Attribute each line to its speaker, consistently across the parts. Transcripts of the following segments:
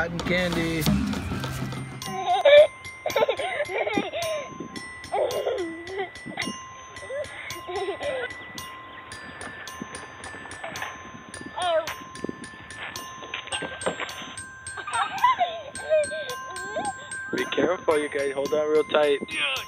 Speaker 1: cotton candy. Be careful, you guys. Hold on real tight.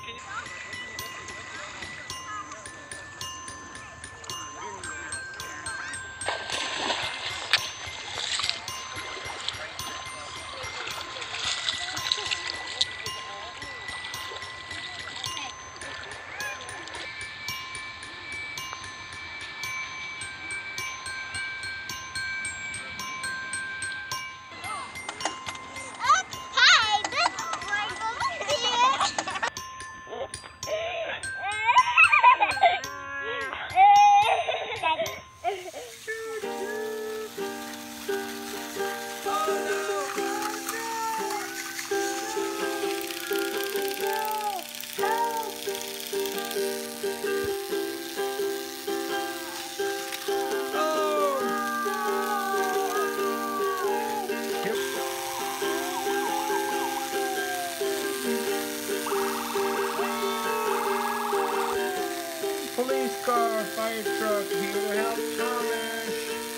Speaker 1: Police car, fire truck, here to help Thomas.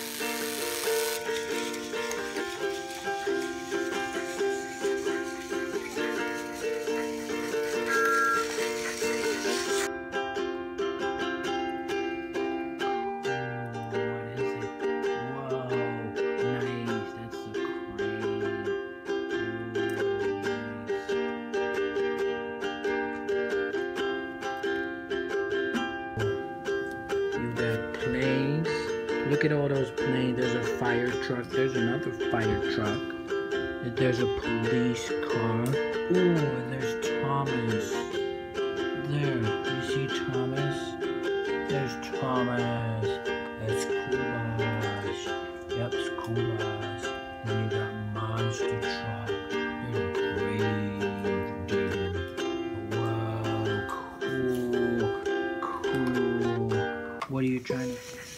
Speaker 1: Planes. Look at all those planes. There's a fire truck. There's another fire truck. There's a police car. Ooh, and there's Thomas. There. You see Thomas? There's Thomas. That's Kulas. Yep, it's Kulas. Then you got Monster Truck. There's a Grave Digger. Wow, cool. What are you trying to...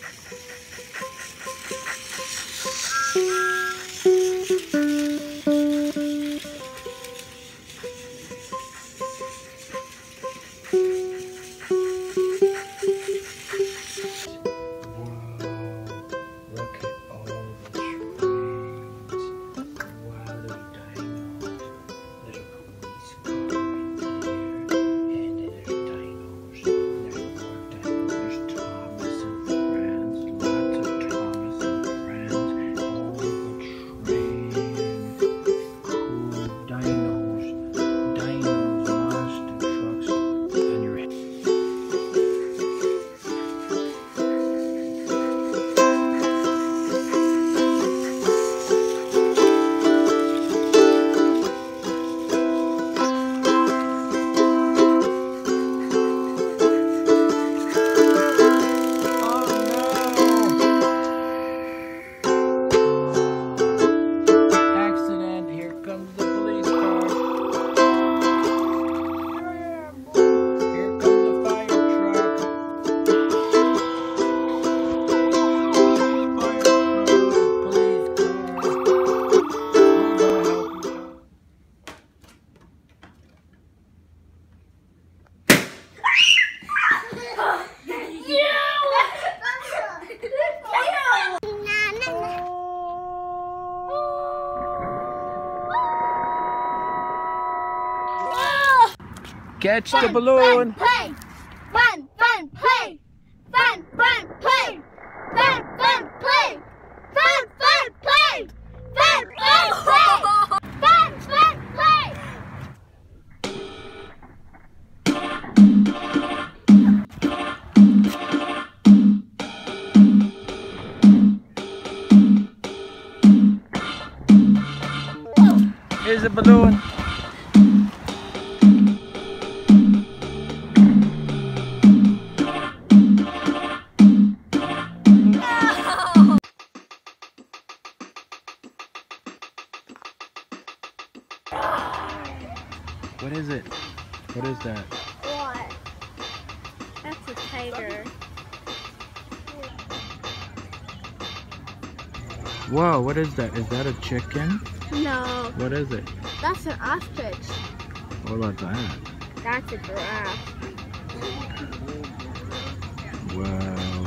Speaker 1: Catch the balloon!
Speaker 2: Play! Fun, fun, play! Fun, fun, play! Fun, fun, play! Fun, fun, play! Fun, fun, play! Fun, fun, play!
Speaker 1: Here's a balloon. What is it? What is that?
Speaker 2: What? That's a tiger.
Speaker 1: Whoa, what is that? Is that a chicken?
Speaker 2: No.
Speaker 1: What is it?
Speaker 2: That's an ostrich.
Speaker 1: What about that?
Speaker 2: That's a giraffe.
Speaker 1: Wow.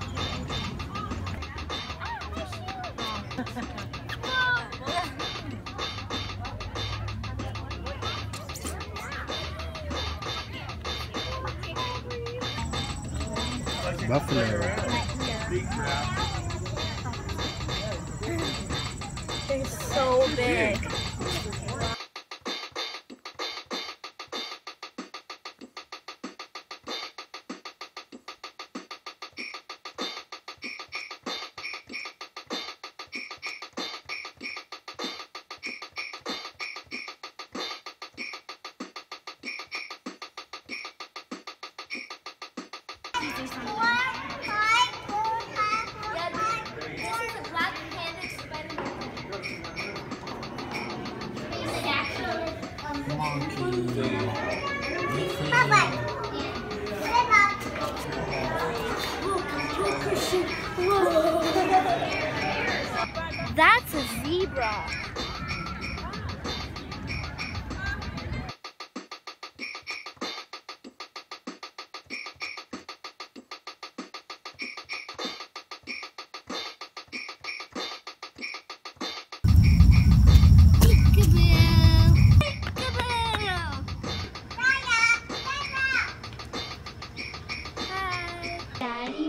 Speaker 1: Buffalo.
Speaker 2: They're so big. That's a zebra.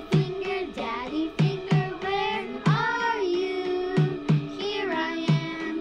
Speaker 2: Daddy finger, where are you? Here I am.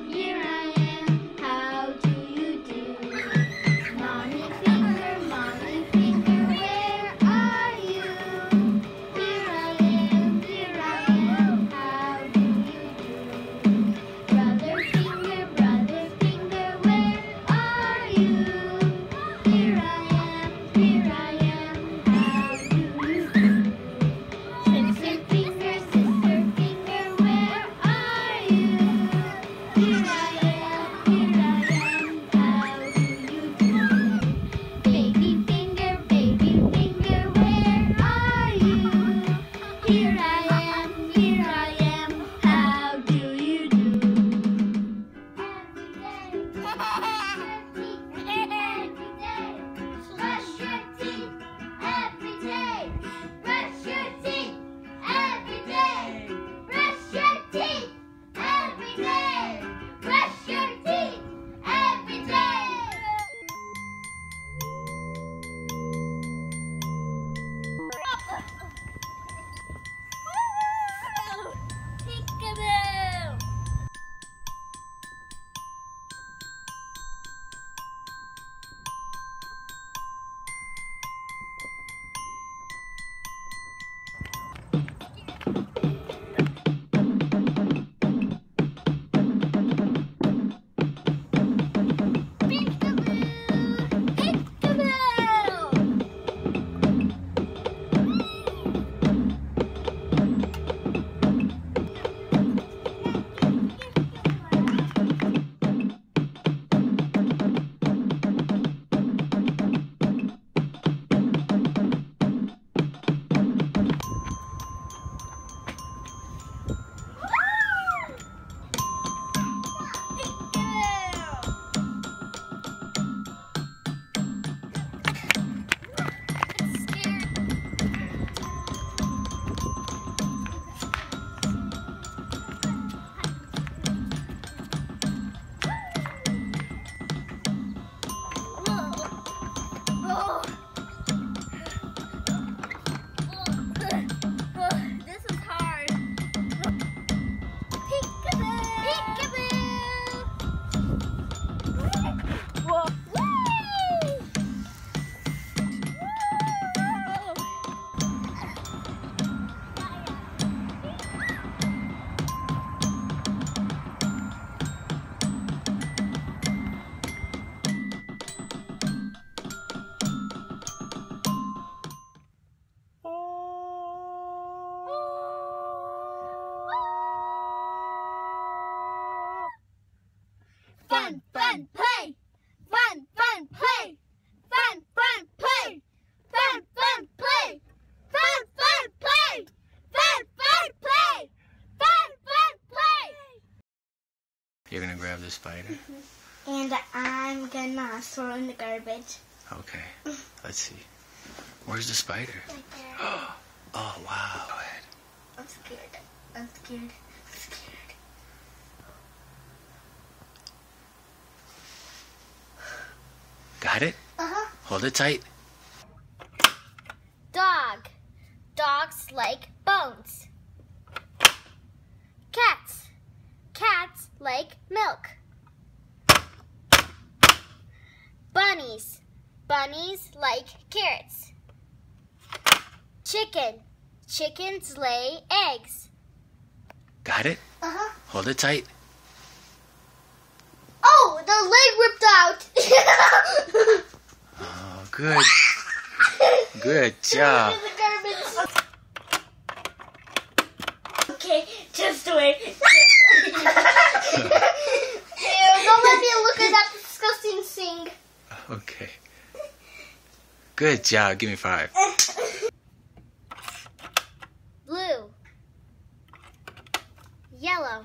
Speaker 1: You're gonna grab the spider?
Speaker 2: And I'm gonna throw in the garbage.
Speaker 1: Okay. Let's see. Where's the spider?
Speaker 2: Right there.
Speaker 1: Oh, wow. Go ahead.
Speaker 2: I'm scared. I'm scared. I'm scared.
Speaker 1: Got it?
Speaker 2: Uh-huh.
Speaker 1: Hold it tight.
Speaker 2: Dog. Dogs like bones. Cats. Cats like milk. Bunnies. Bunnies like carrots. Chicken. Chickens lay eggs.
Speaker 1: Got it?
Speaker 2: Uh-huh.
Speaker 1: Hold it tight.
Speaker 2: Oh, the leg ripped out.
Speaker 1: Oh, good. Good job.
Speaker 2: Okay, just wait. Ew, don't let me look at that disgusting thing.
Speaker 1: Okay. Good job. Give me 5.
Speaker 2: Blue. Yellow.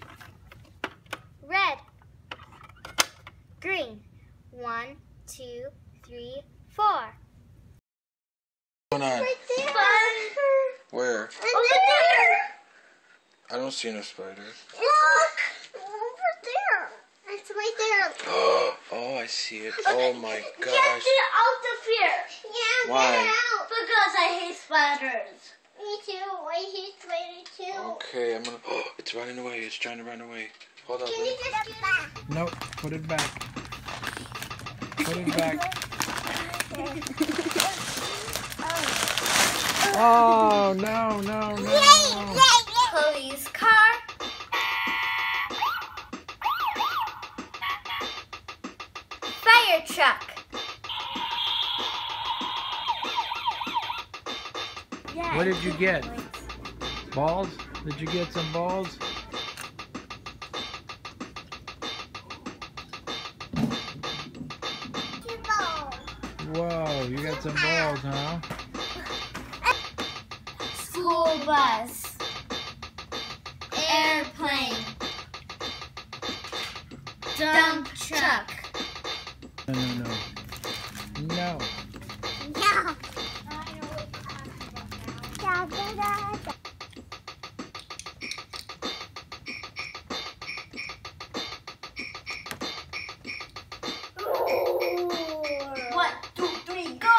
Speaker 2: Red. Green. 1, 2, 3, 4.
Speaker 1: What's going on?
Speaker 2: Right there.
Speaker 1: Where?
Speaker 2: Over there.
Speaker 1: I don't see no spider.
Speaker 2: Look. Over there. It's right there.
Speaker 1: Oh, I see it. Oh my
Speaker 2: Get
Speaker 1: gosh.
Speaker 2: it out of here. Yeah,
Speaker 1: Why?
Speaker 2: get it out. Because I hate spiders. Me too. I hate spiders too.
Speaker 1: Okay, I'm gonna. Oh, it's running away. It's trying to run away. Hold on.
Speaker 2: Can you just do that?
Speaker 1: Nope. Put it back. Put it back. Oh, no, no, no.
Speaker 2: Police car. Fire truck.
Speaker 1: What did you get? Balls? Did you get some balls? Whoa, you got some balls, huh?
Speaker 2: School bus. Airplane. Dump truck.
Speaker 1: No, no, no. No.
Speaker 2: No. One, two, three, go!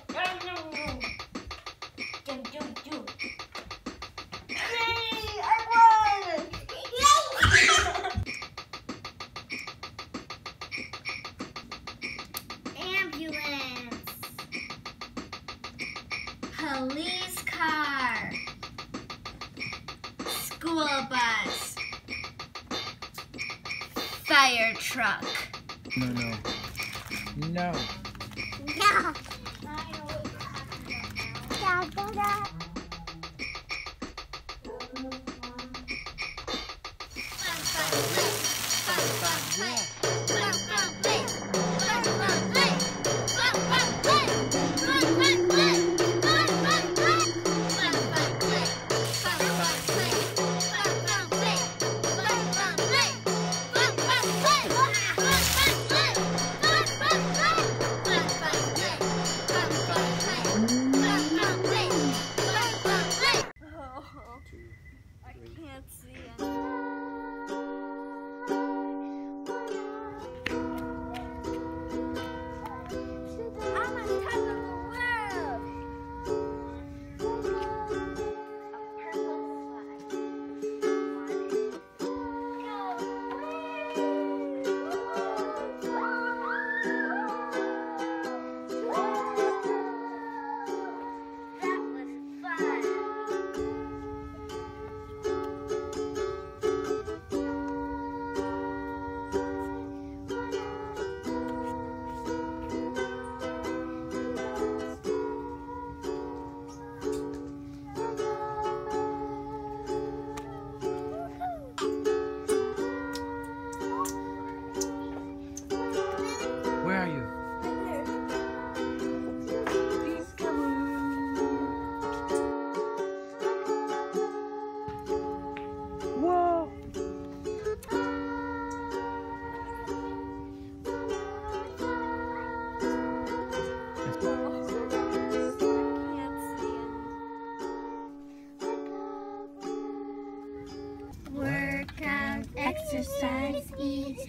Speaker 2: Yay! I won! Ambulance. Police car. School bus. Fire truck.
Speaker 1: No, no. No.
Speaker 2: No.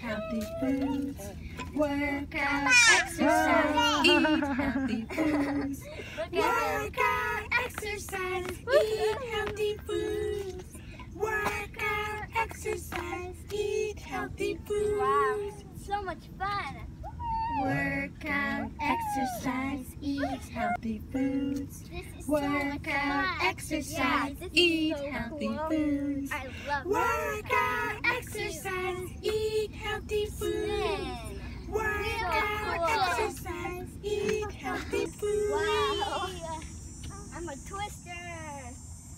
Speaker 2: healthy foods. Work out, exercise, eat healthy foods. Work out, exercise, eat healthy foods. Work out, exercise, eat healthy foods. Wow, so much fun. Work out, exercise, eat healthy foods. Work out, exercise, eat healthy foods. Work out, exercise, eat healthy foods. Work out, exercise, eat healthy foods. Wow, I'm a twister.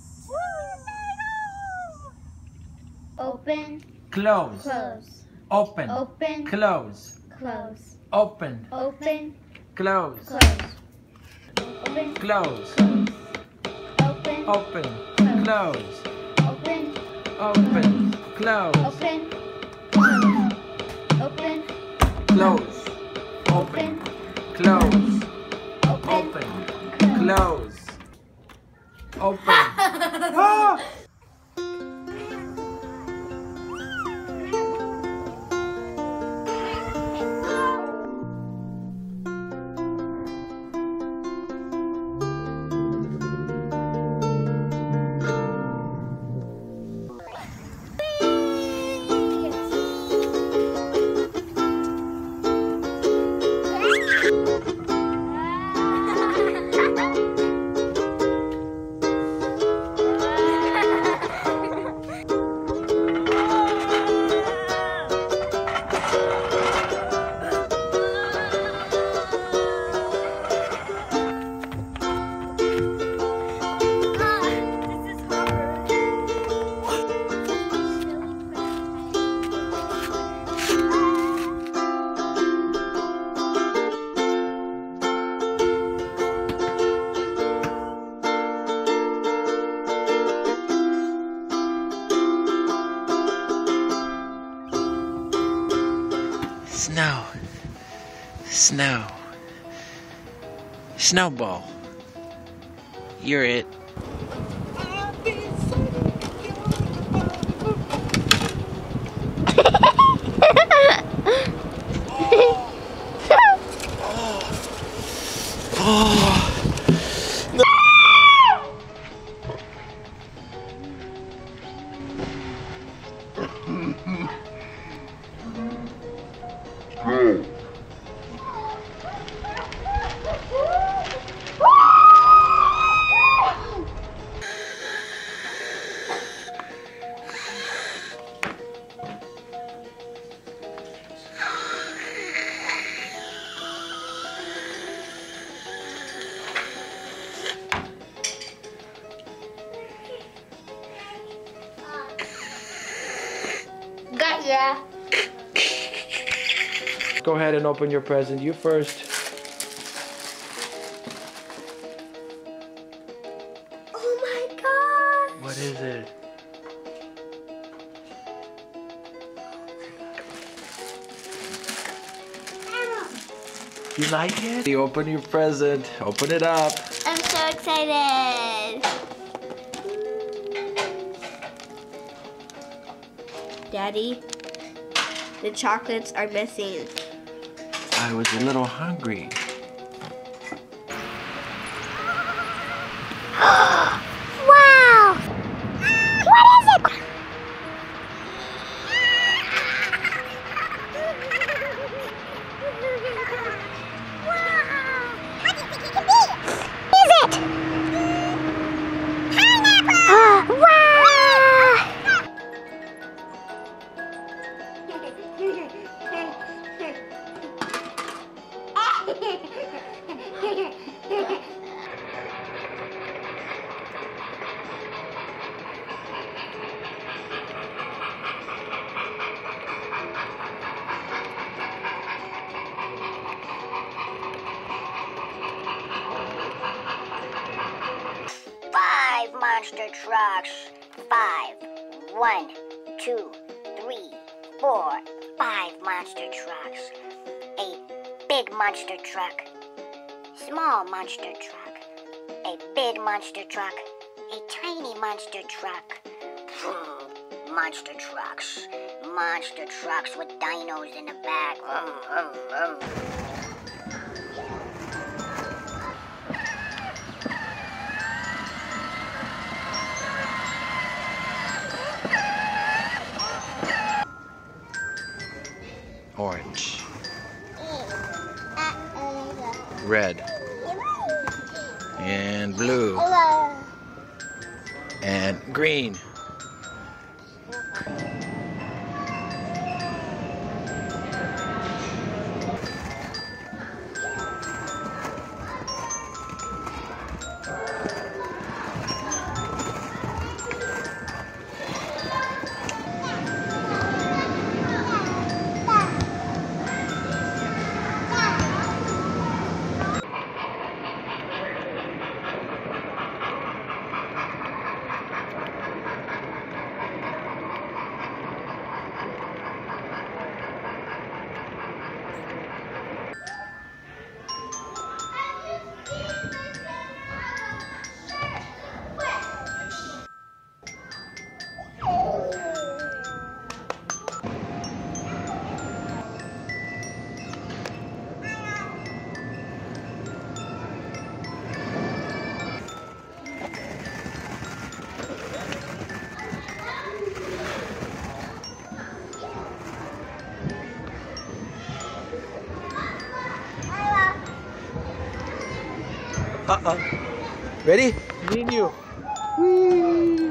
Speaker 2: Open,
Speaker 1: Close.
Speaker 2: close,
Speaker 1: Open.
Speaker 2: open,
Speaker 1: Close.
Speaker 2: close,
Speaker 1: Open.
Speaker 2: open,
Speaker 1: Close.
Speaker 2: close, open,
Speaker 1: Close.
Speaker 2: open,
Speaker 1: Open. Close.
Speaker 2: open,
Speaker 1: Open. Close.
Speaker 2: open, open,
Speaker 1: Close. Open. Close.
Speaker 2: open,
Speaker 1: Open. Close. Open. Ah! Snow. Snow. Snowball. You're it.
Speaker 2: Gotcha.
Speaker 1: Go ahead and open your present. You first.
Speaker 2: Oh my god.
Speaker 1: What is it? You like it? You open your present. Open it up.
Speaker 2: I'm so excited. Daddy, the chocolates are missing.
Speaker 1: I was a little hungry.
Speaker 2: Wow! What is it?
Speaker 3: Monster trucks. 5. 1, 2, 3, 4. 5 monster trucks. A big monster truck. Small monster truck. A big monster truck. A tiny monster truck. Monster trucks. monster trucks with dinos in the back.
Speaker 1: Orange. Red. And blue. And green. Ready? Me and you. Whee!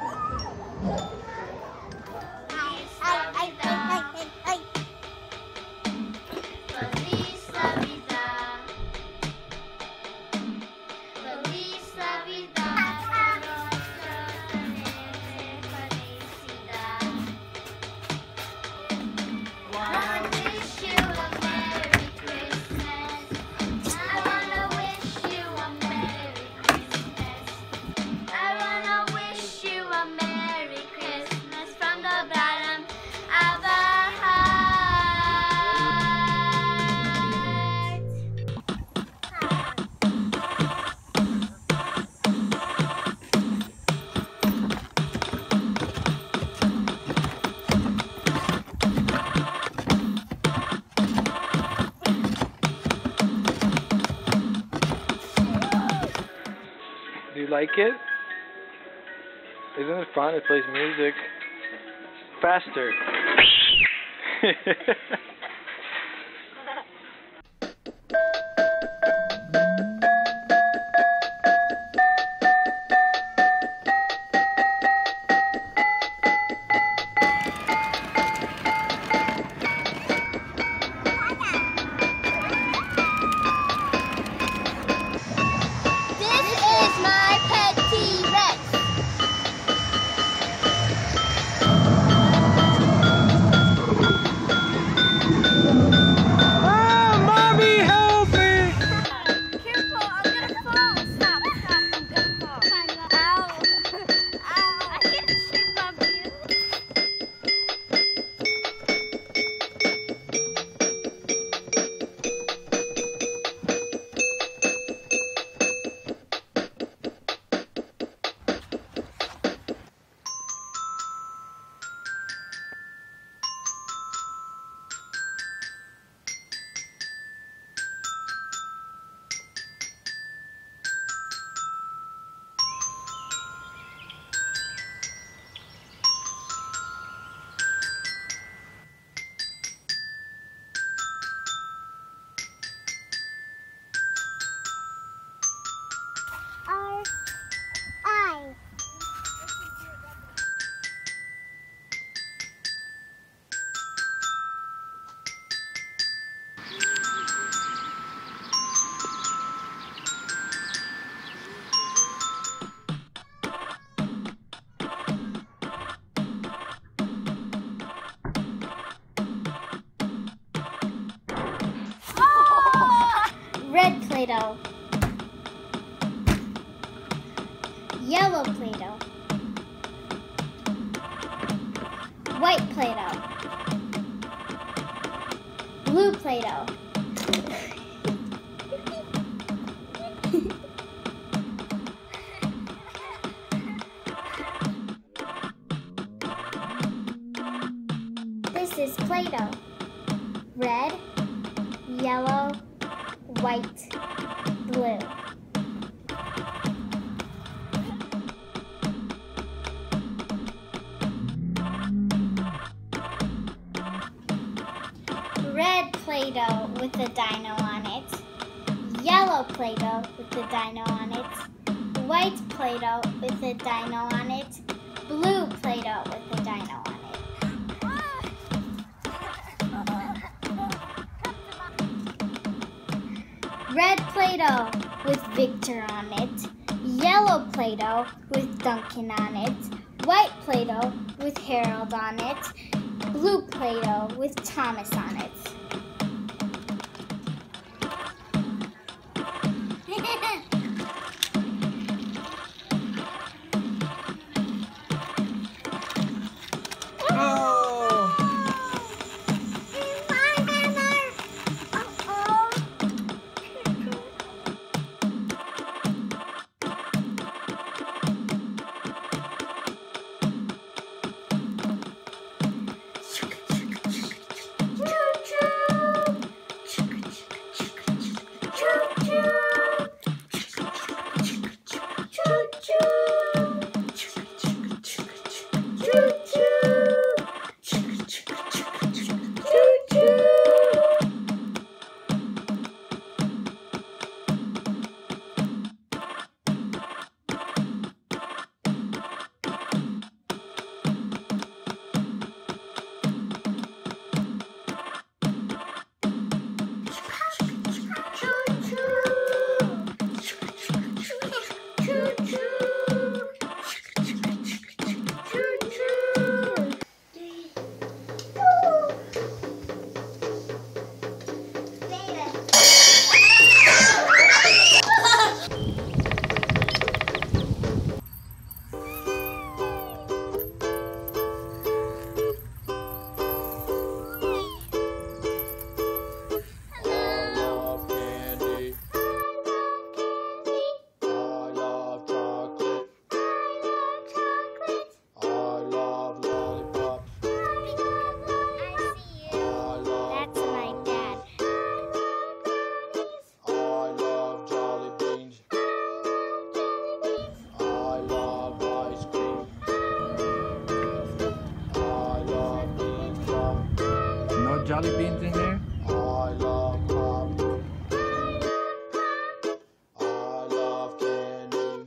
Speaker 1: Do you like it? Isn't it fun? It plays music. Faster.
Speaker 2: Red Play-Doh. Yellow Play-Doh. White Play-Doh. Blue Play-Doh. is Play-Doh. Red, yellow, white, blue. Red Play-Doh with a dino on it. Yellow Play-Doh with a dino on it. White Play-Doh with a dino on it. Blue Play-Doh with a dino on it. Red Play-Doh with Victor on it. Yellow Play-Doh with Duncan on it. White Play-Doh with Harold on it. Blue Play-Doh with Thomas on it.
Speaker 1: Jolly Beans in there?
Speaker 4: I love pop. I love candy.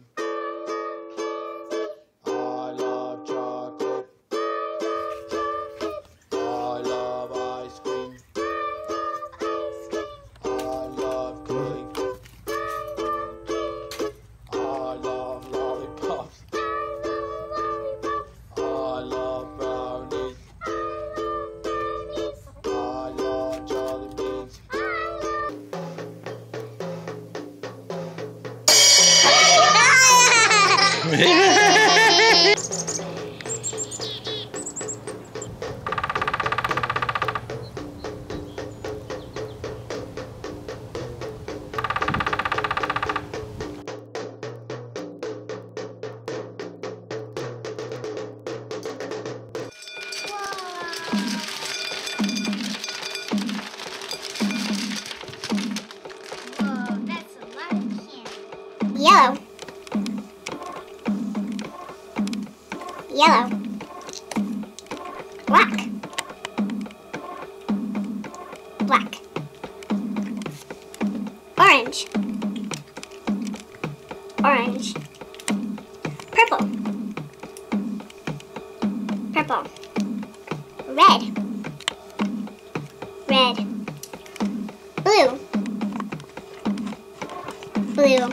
Speaker 4: I love chocolate. I love ice cream. I love cake. I love lollipops. I love brownies. I love Jolly Beans.
Speaker 2: Whoa, that's a lot of candy.
Speaker 3: Yellow. Yellow. Black. Black. Orange. Orange. Purple. Purple. Red. Red. Blue. Blue.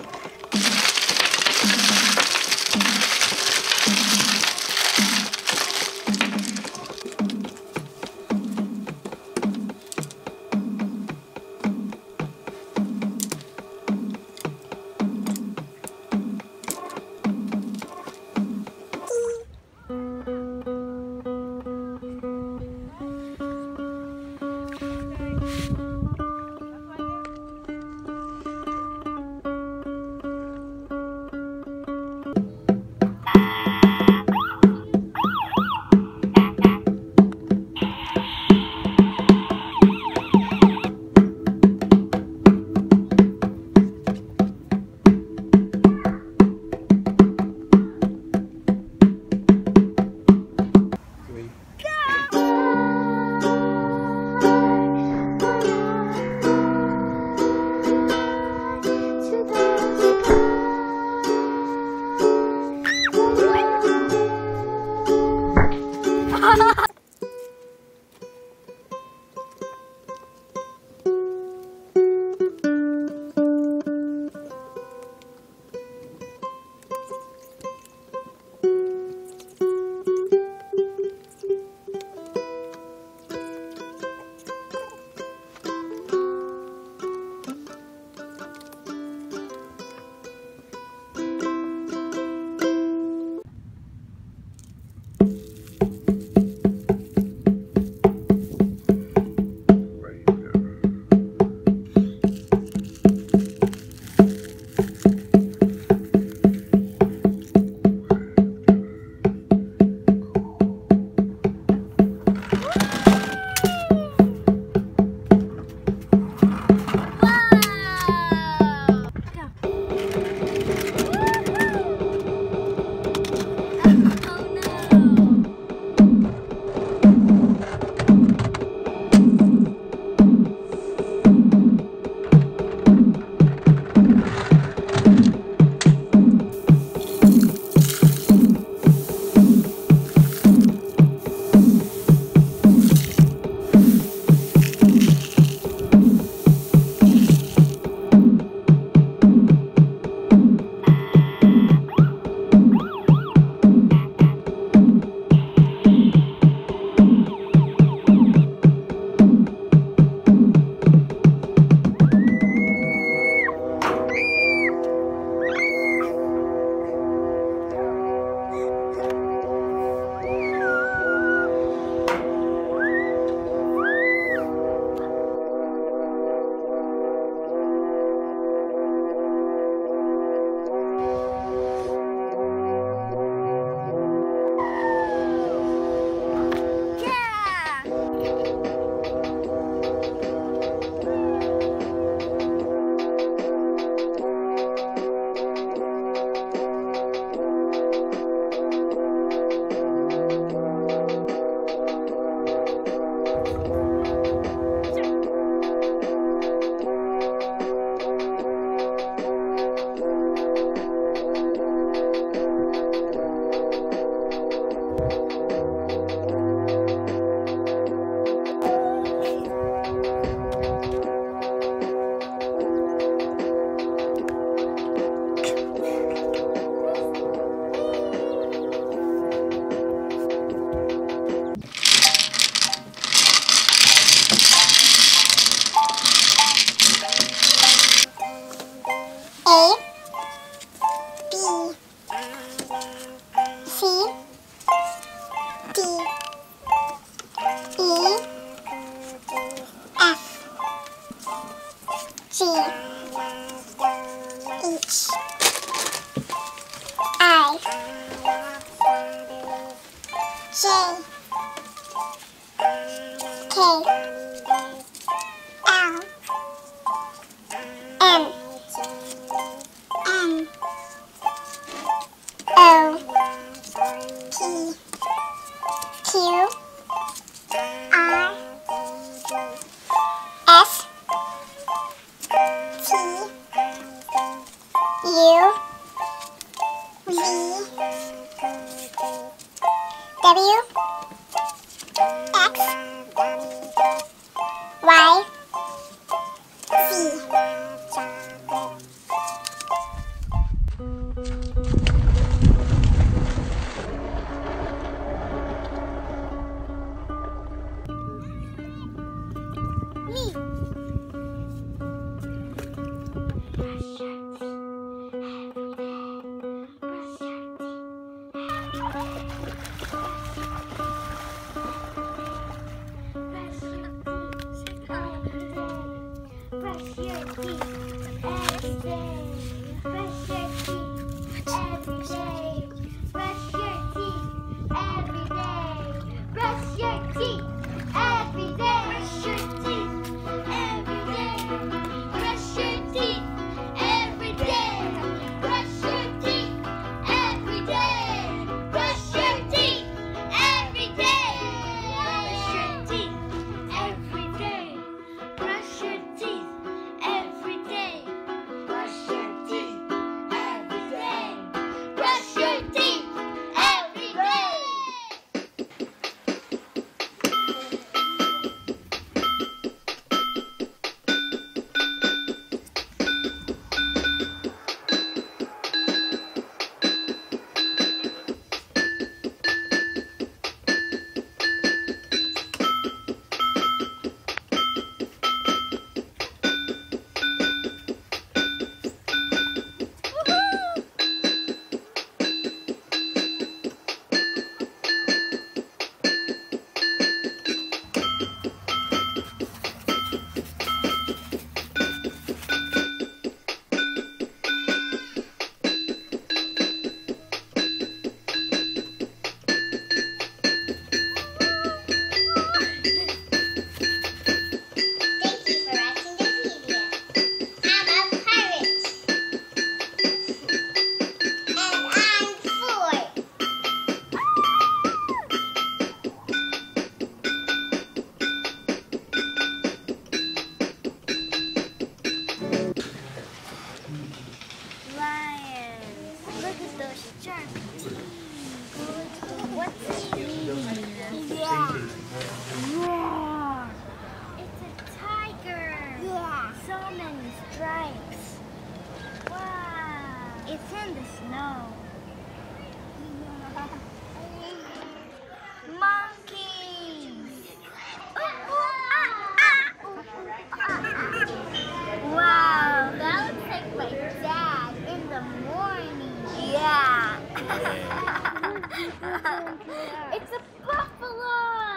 Speaker 2: It's a buffalo!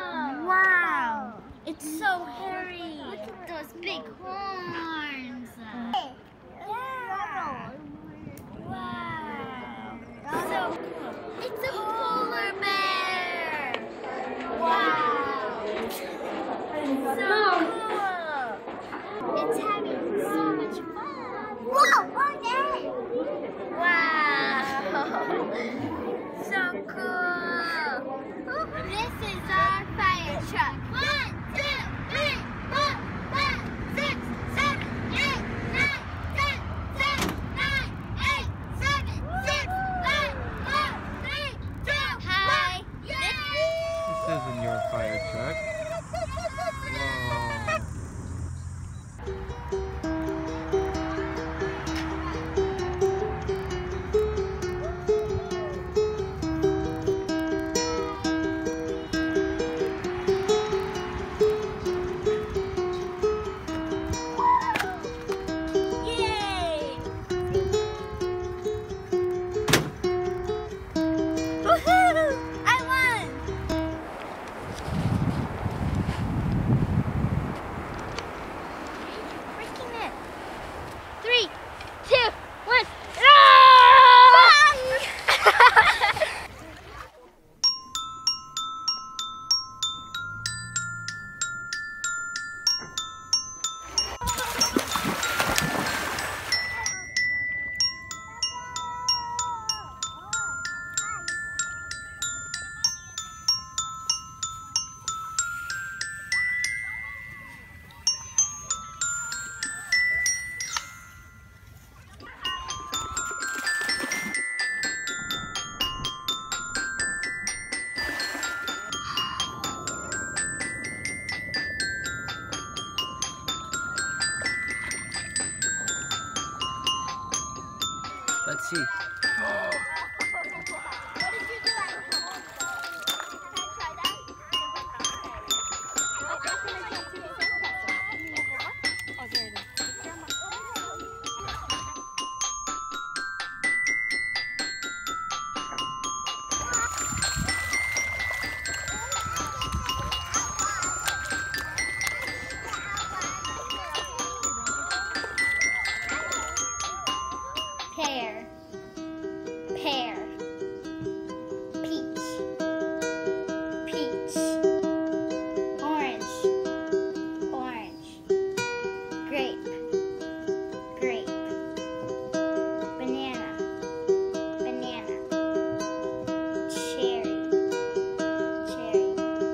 Speaker 2: Wow! It's so hairy! Look at those big horns! Yeah! Wow! So cool! It's a polar bear! Wow! So cool! It's having so much fun! Whoa! Okay! Wow! So cool! This is our fire truck. 1, 2, 3, 4, 5, 6, 7, 8, 9, 10, 9, 8, 7, 6, 5, 4, 3, 2, 1. Hi!
Speaker 1: This isn't your fire truck. Whoa.
Speaker 3: Pear, pear, peach, peach, orange, orange, grape, grape, banana, banana, cherry, cherry.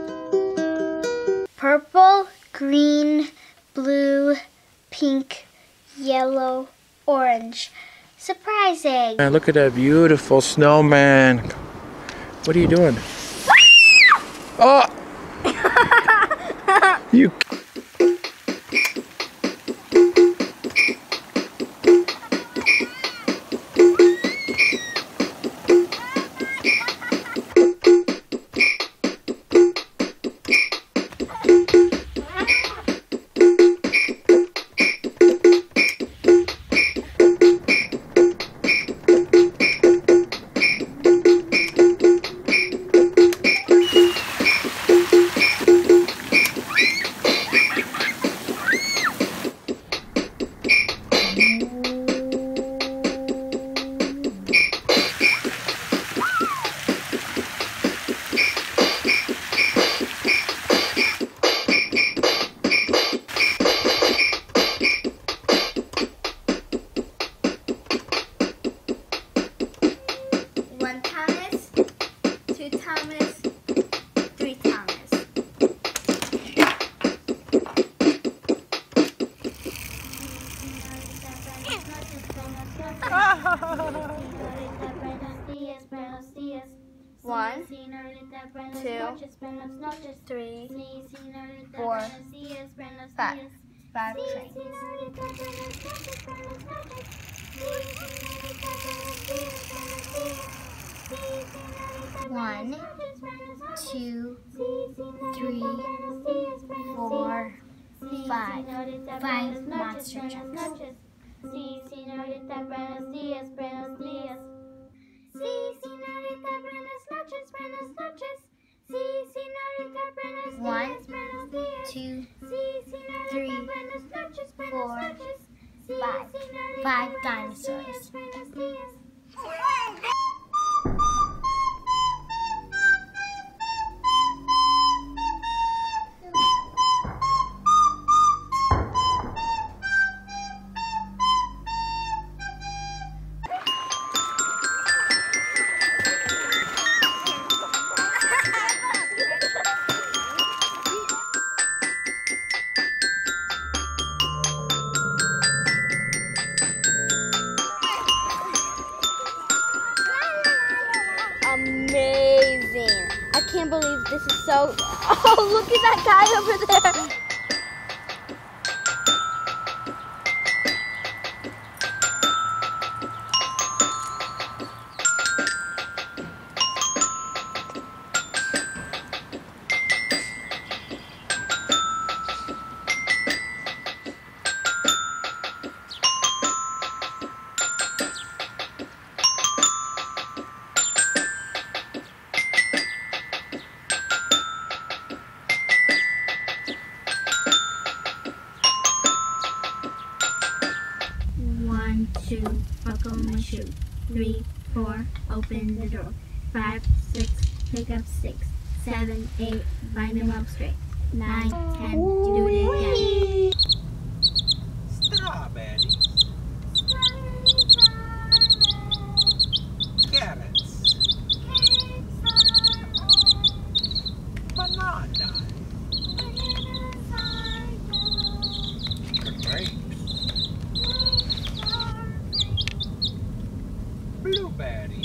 Speaker 3: Purple, green, blue, pink, yellow, orange. Surprising.
Speaker 1: Man, look at that beautiful snowman. What are you doing? Oh! You.
Speaker 2: One, 2, 3, 4, 5. 5 trains. One, 2, 3, 4, 5. 5 monster trucks. Sí, señorita, buenos días, buenos días. Sí, señorita, buenas noches, buenas noches. Sí, señorita, buenos días, buenos días. 1, 2, 3, 4, 5. 5 dinosaurs. Buenos días. Amazing. I can't believe this is so... Oh, look at that guy over there. One, 2, buckle my shoe. 3, 4, open the door. 5, 6, pick up 6. 7, 8, line them up straight. 9, 10, do it again.
Speaker 5: Strawberries. Carrots. Banana. Grapes. Blueberry.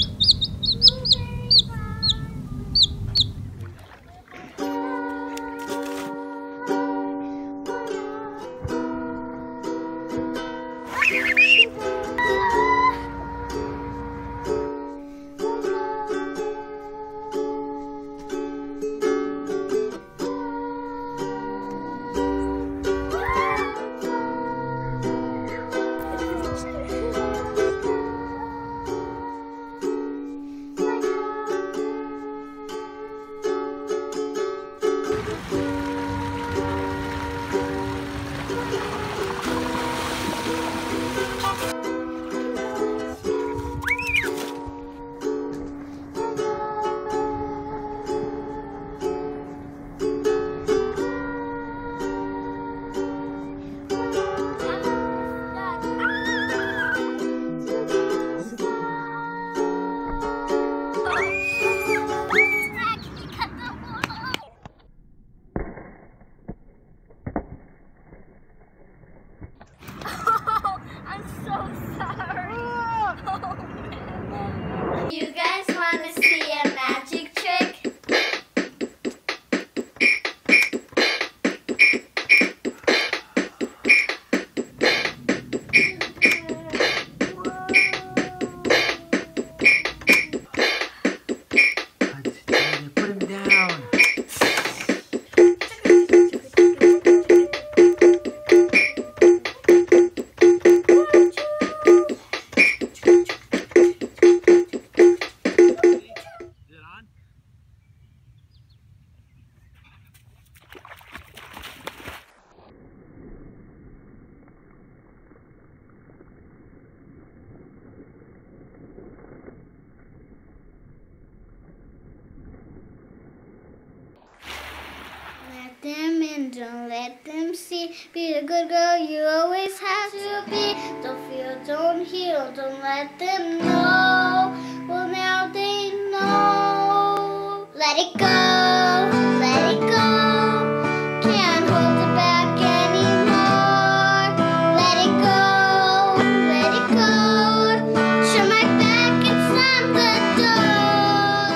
Speaker 3: don't let them see. Be the good girl you always have to be. Don't feel, don't heal, don't let them know. Well, now they know. Let it go, let it go. Can't hold it back anymore. Let it go, let it go. Turn my back and slam the door.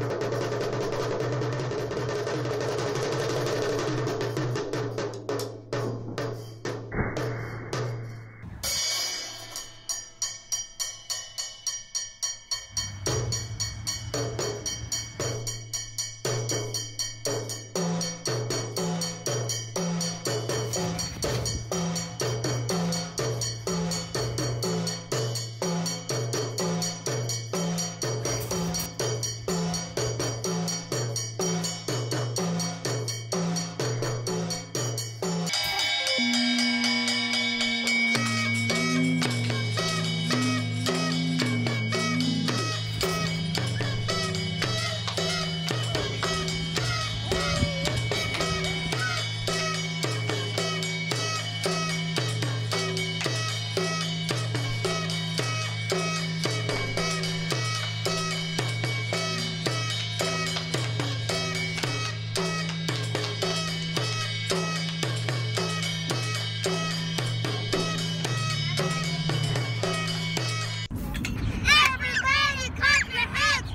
Speaker 3: Everybody clap your hands!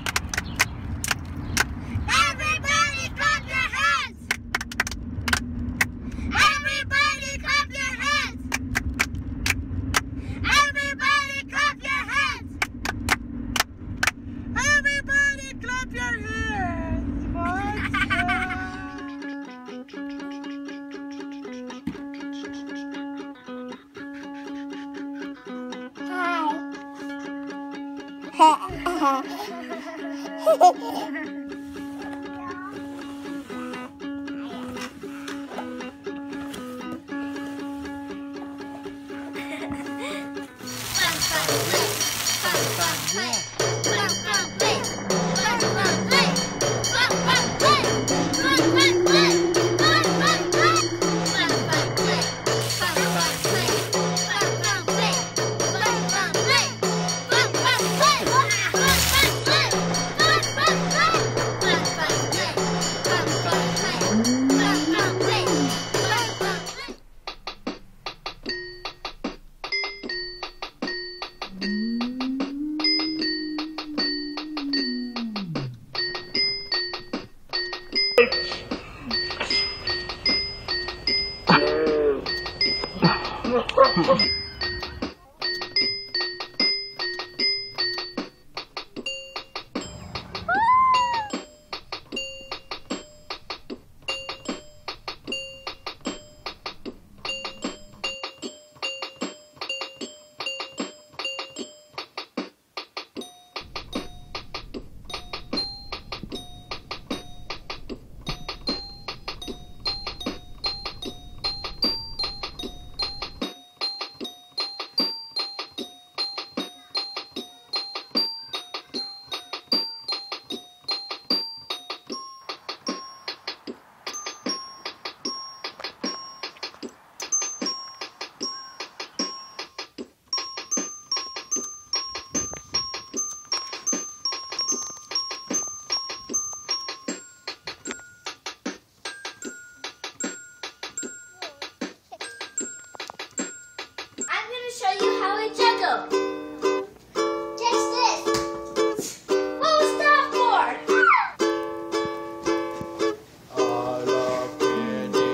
Speaker 3: Everybody clap your hands! Everybody clap your hands! Everybody clap your hands! Everybody clap your show you how I juggle. Just this. What was that for?
Speaker 4: I love candy.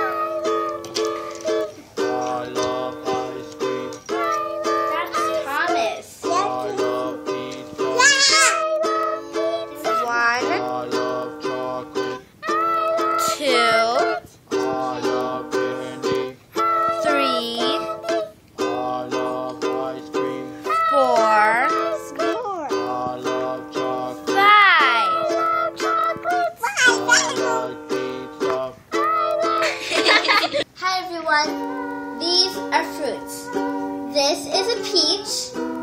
Speaker 4: I love ice cream.
Speaker 3: That's Thomas.
Speaker 4: I love pizza.
Speaker 3: This is 1,
Speaker 4: I love chocolate.
Speaker 3: 2,
Speaker 4: I love candy.
Speaker 3: 3,
Speaker 4: I love ice cream.
Speaker 3: 4,
Speaker 4: I love chocolate.
Speaker 3: 5.
Speaker 4: I like pizza.
Speaker 3: Hi everyone. These are fruits. This is a peach.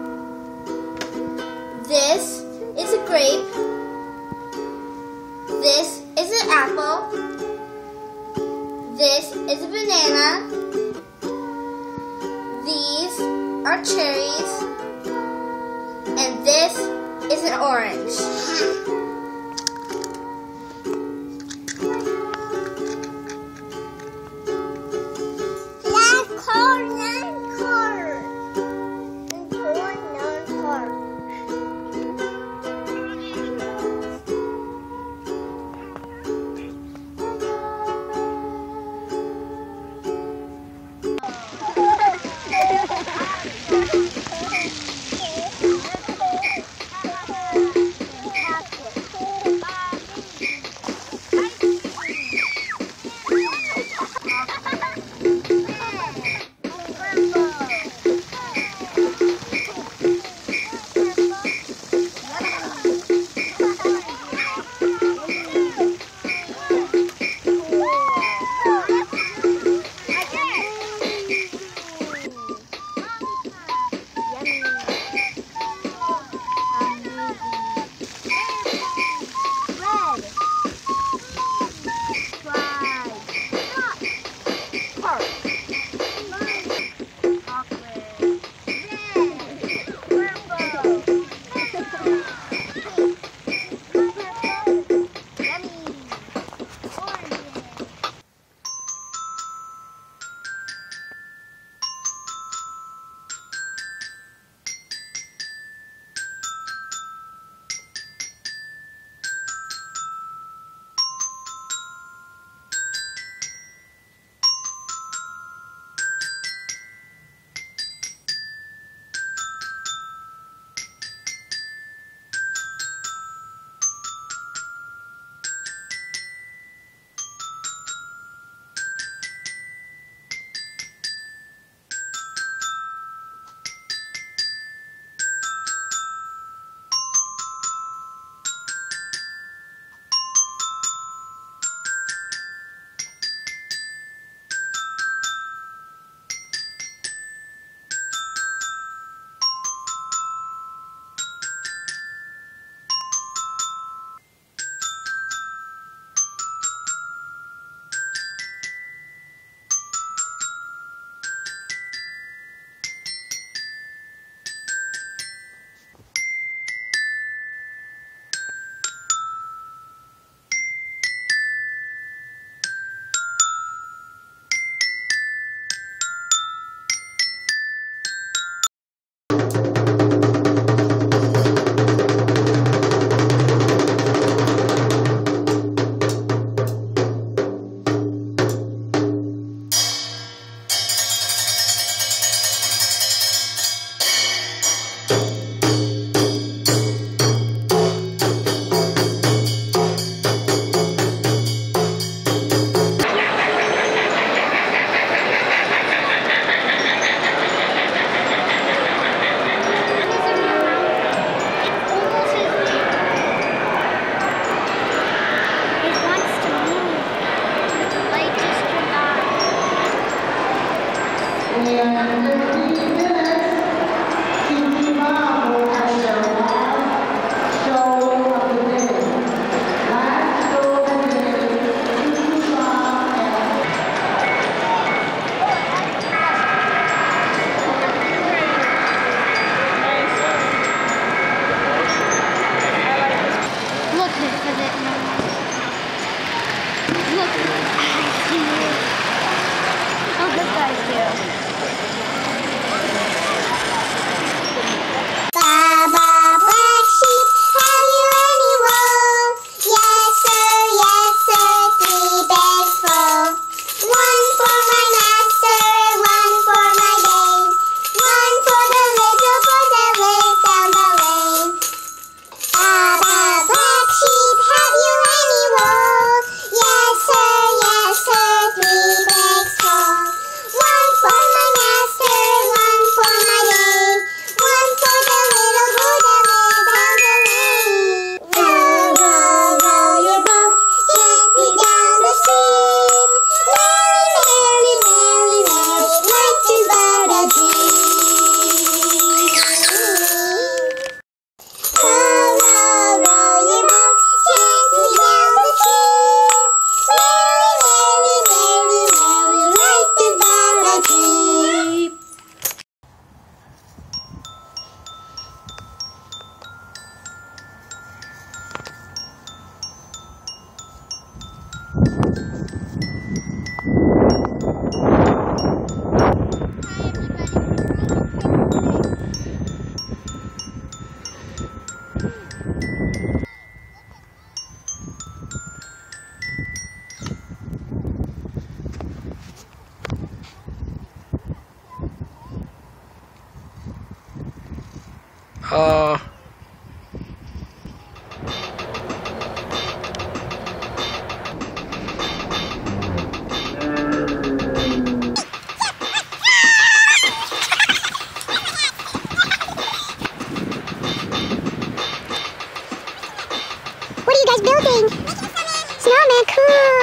Speaker 3: This is a grape. This is an apple. This
Speaker 2: and orange. Last car, non-car. And toy, non-car.
Speaker 3: guys building? Snowman, cool.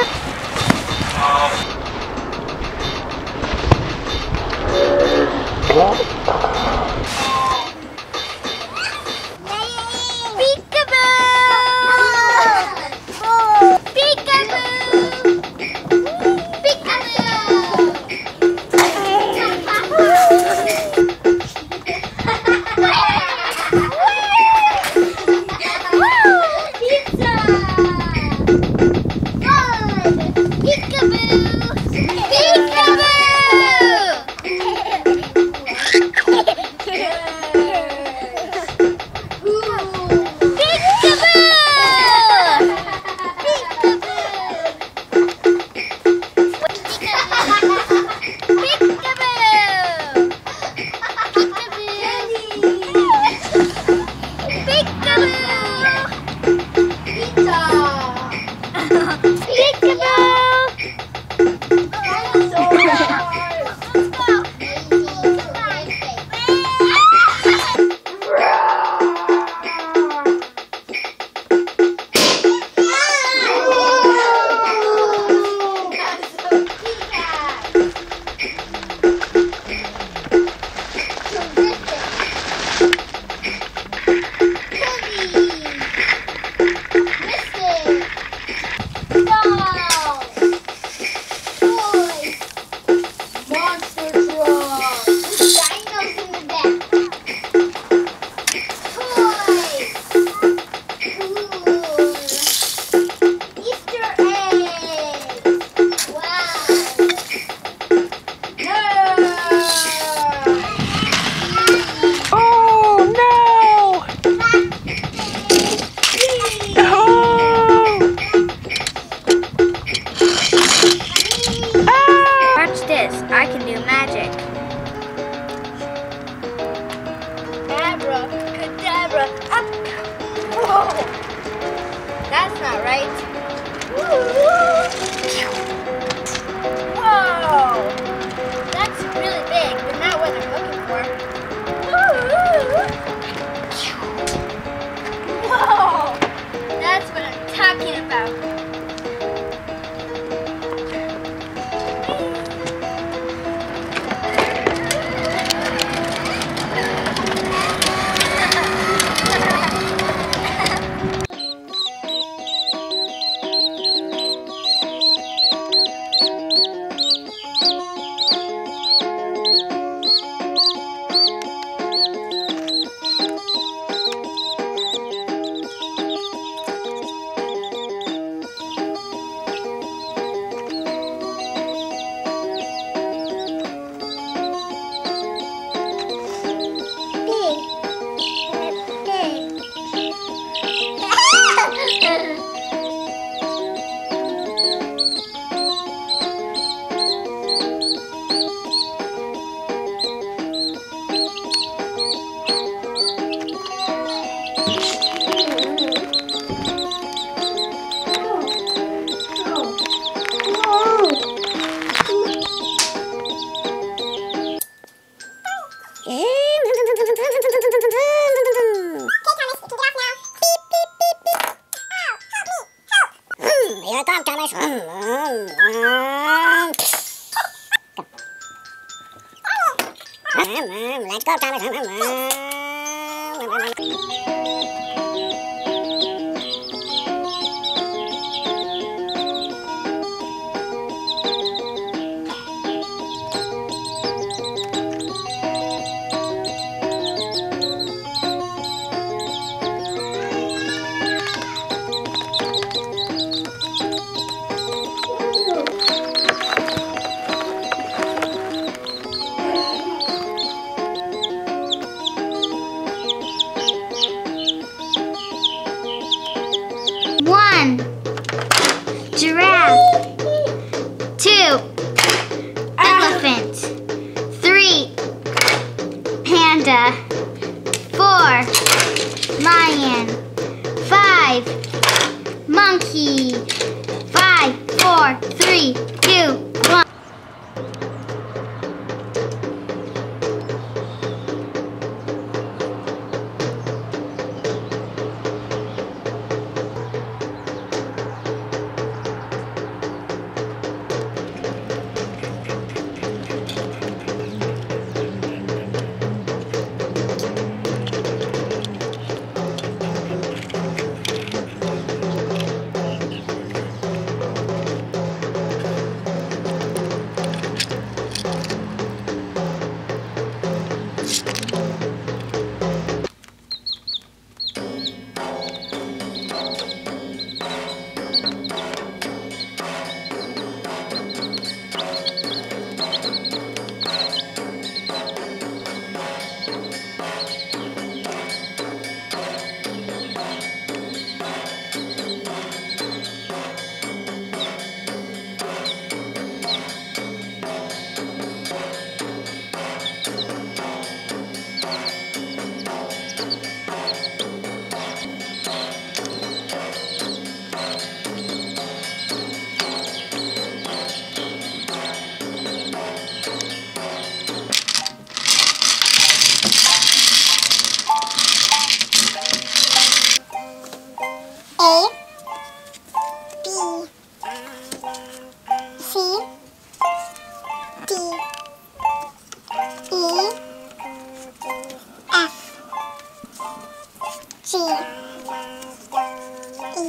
Speaker 2: I can do magic. Abracadabra. Up. Whoa. That's not right. Whoa. That's really big, but not what I'm looking for. Whoa. That's what I'm talking about.
Speaker 6: Here comes Thomas. Let's go, Thomas.
Speaker 3: One, giraffe. 2, elephant. 3, panda. 4, lion. 5, monkey. 5, 4, 3, 2, 1.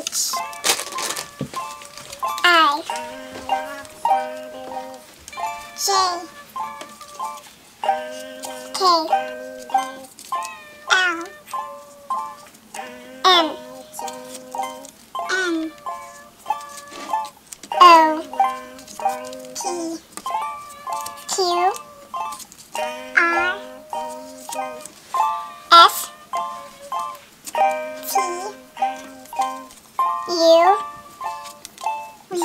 Speaker 3: H I J K L M N O P Q R S T U V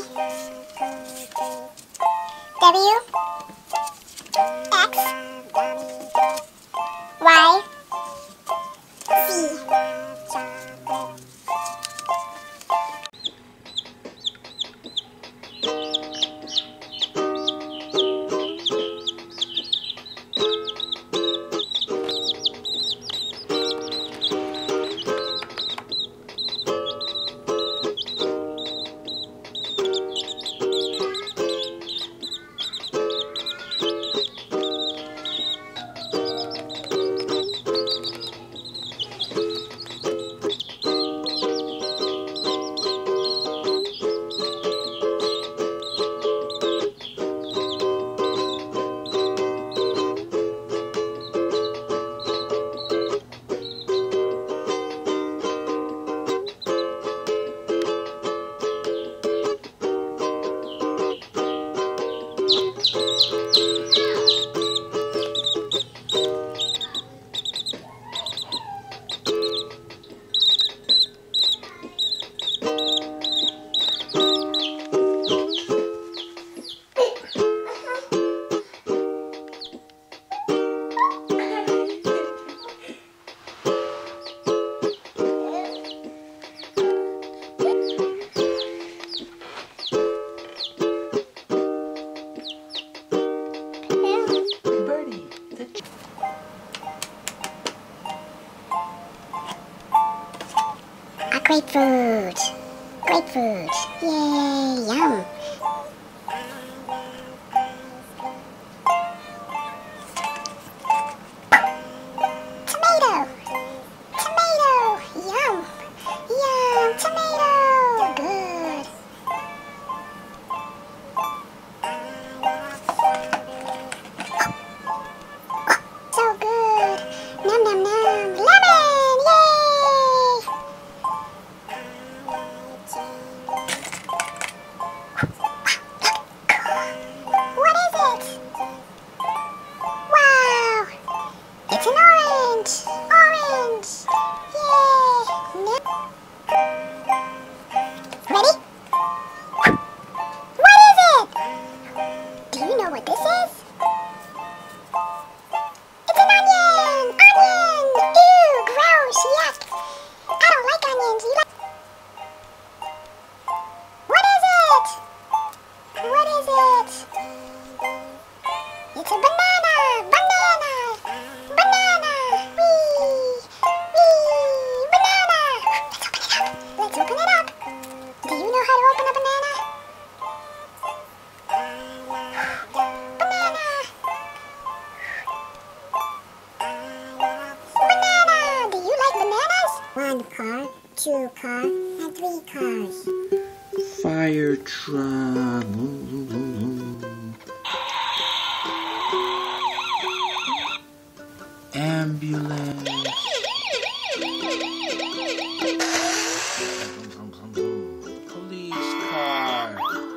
Speaker 3: W X Y Z. Grapefruit! Grapefruit! Yay! Yum! Tomato! Tomato! Yum! Yum! Tomato! Good! So good! Nom nom nom! Lemon! Yay! What is it? Wow! It's an orange! Orange! Yay! Ready? What is it? Do you know what this is? It's an onion! Onion! Ew! Gross! Yuck! I don't like onions. You like... What is it? What is it? It's a banana! Banana! Banana! Wee! Wee! Banana! Let's open it up! Do you know how to open a banana? Banana! Banana! Do you like bananas? 1 car, 2 car, and 3 cars.
Speaker 1: Fire truck. Ambulance. Police car.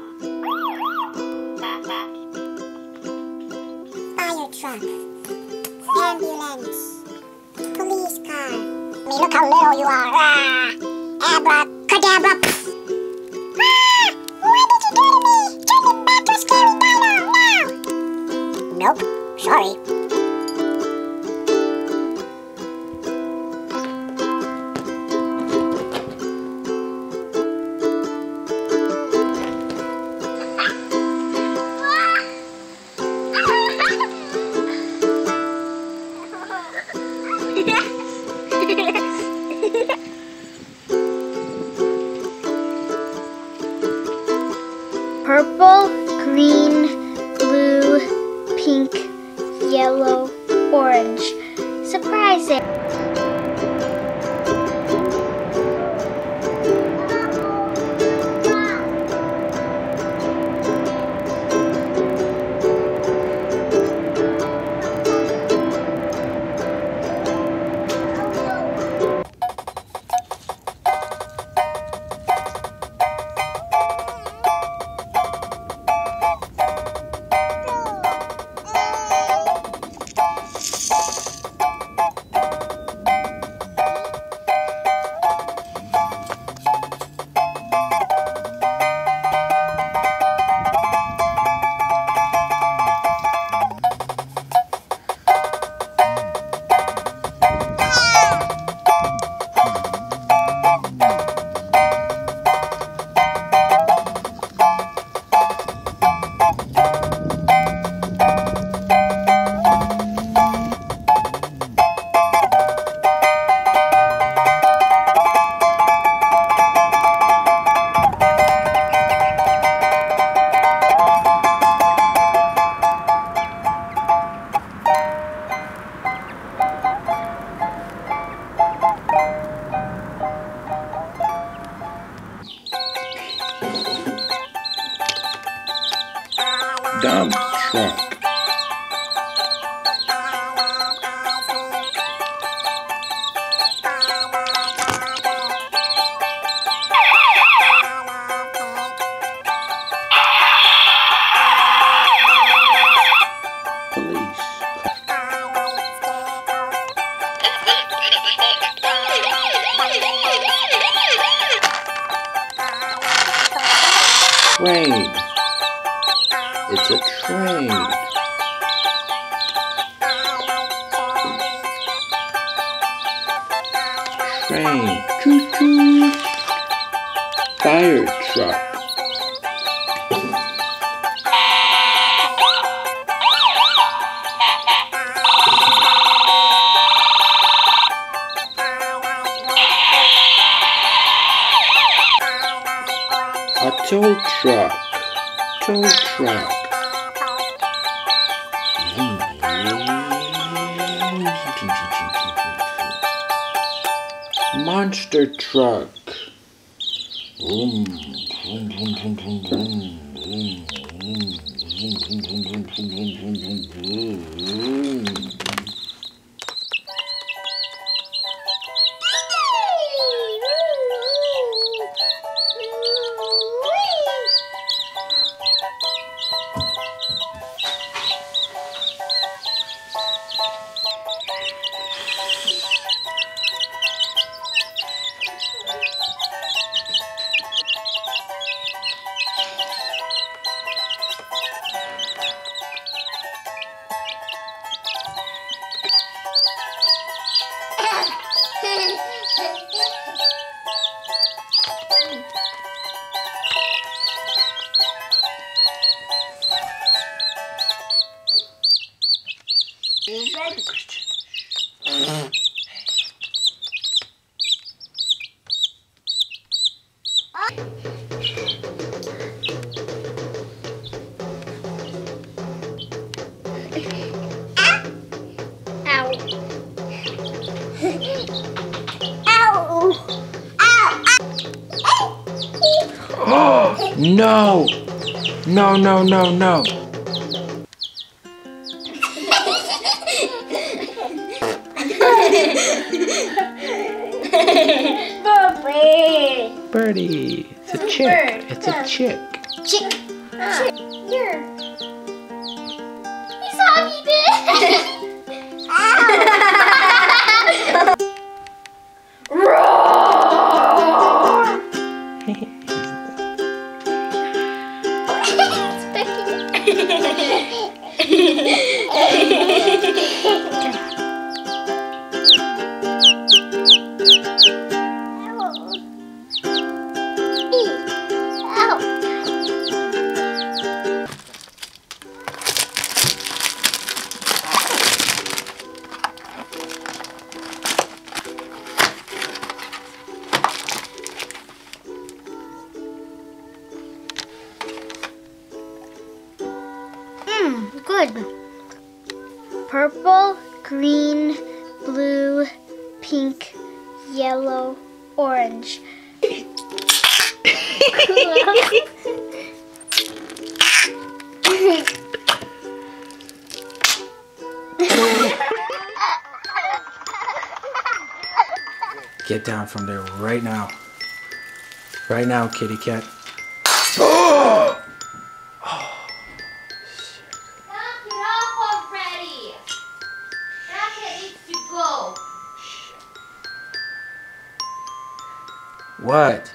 Speaker 3: Fire truck. Ambulance. Police car. I mean, look how little you are. Ah! Abracadabra. Ah! What did you do to me? Turn me back to a scary dino now! Nope. Sorry.
Speaker 2: Purple, green, blue, pink, yellow, orange. Surprising!
Speaker 1: dump truck. Police. Train. It's a train. Train. Choo choo. Fire truck. A tow truck. Tow truck. Monster truck. Oh no! No, no, no, no. Birdie. It's a chick.
Speaker 3: Bird.
Speaker 1: It's a chick.
Speaker 3: Chick. Chick. Here. You saw me, bitch. Good. Purple, green, blue, pink, yellow, orange.
Speaker 1: Get down from there right now. Right now, kitty cat. Oh!
Speaker 2: Knock it off already! That kid needs to go.
Speaker 1: What?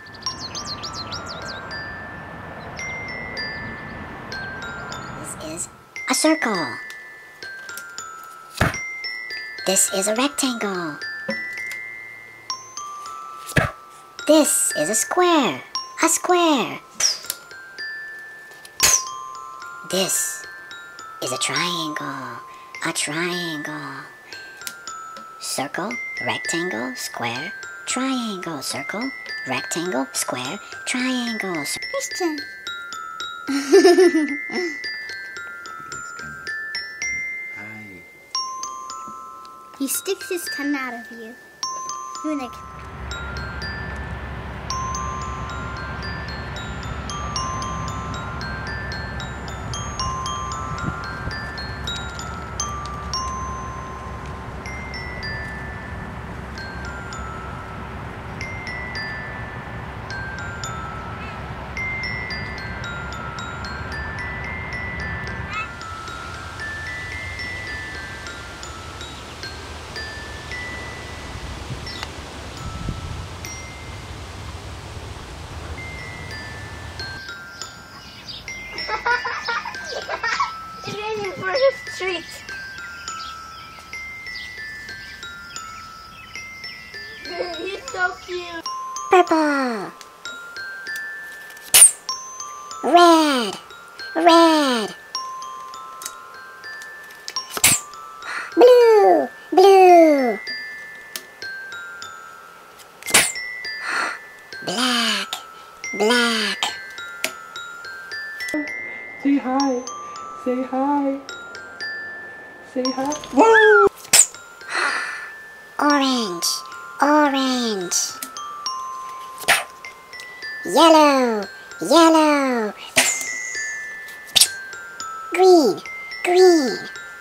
Speaker 6: This is a circle. This is a rectangle. This is a square. A square. This is a triangle. A triangle. Circle, rectangle, square, triangle, circle, rectangle, square, triangle.
Speaker 3: Christian.
Speaker 1: Hi.
Speaker 3: He sticks his tongue out of you. Unique.
Speaker 2: street. He's so cute.
Speaker 6: Purple. Red. Red. Blue. Blue. Black. Black.
Speaker 5: Say hi. Say hi. Say hi.
Speaker 6: Orange. Orange. Yellow. Yellow. Green. Green.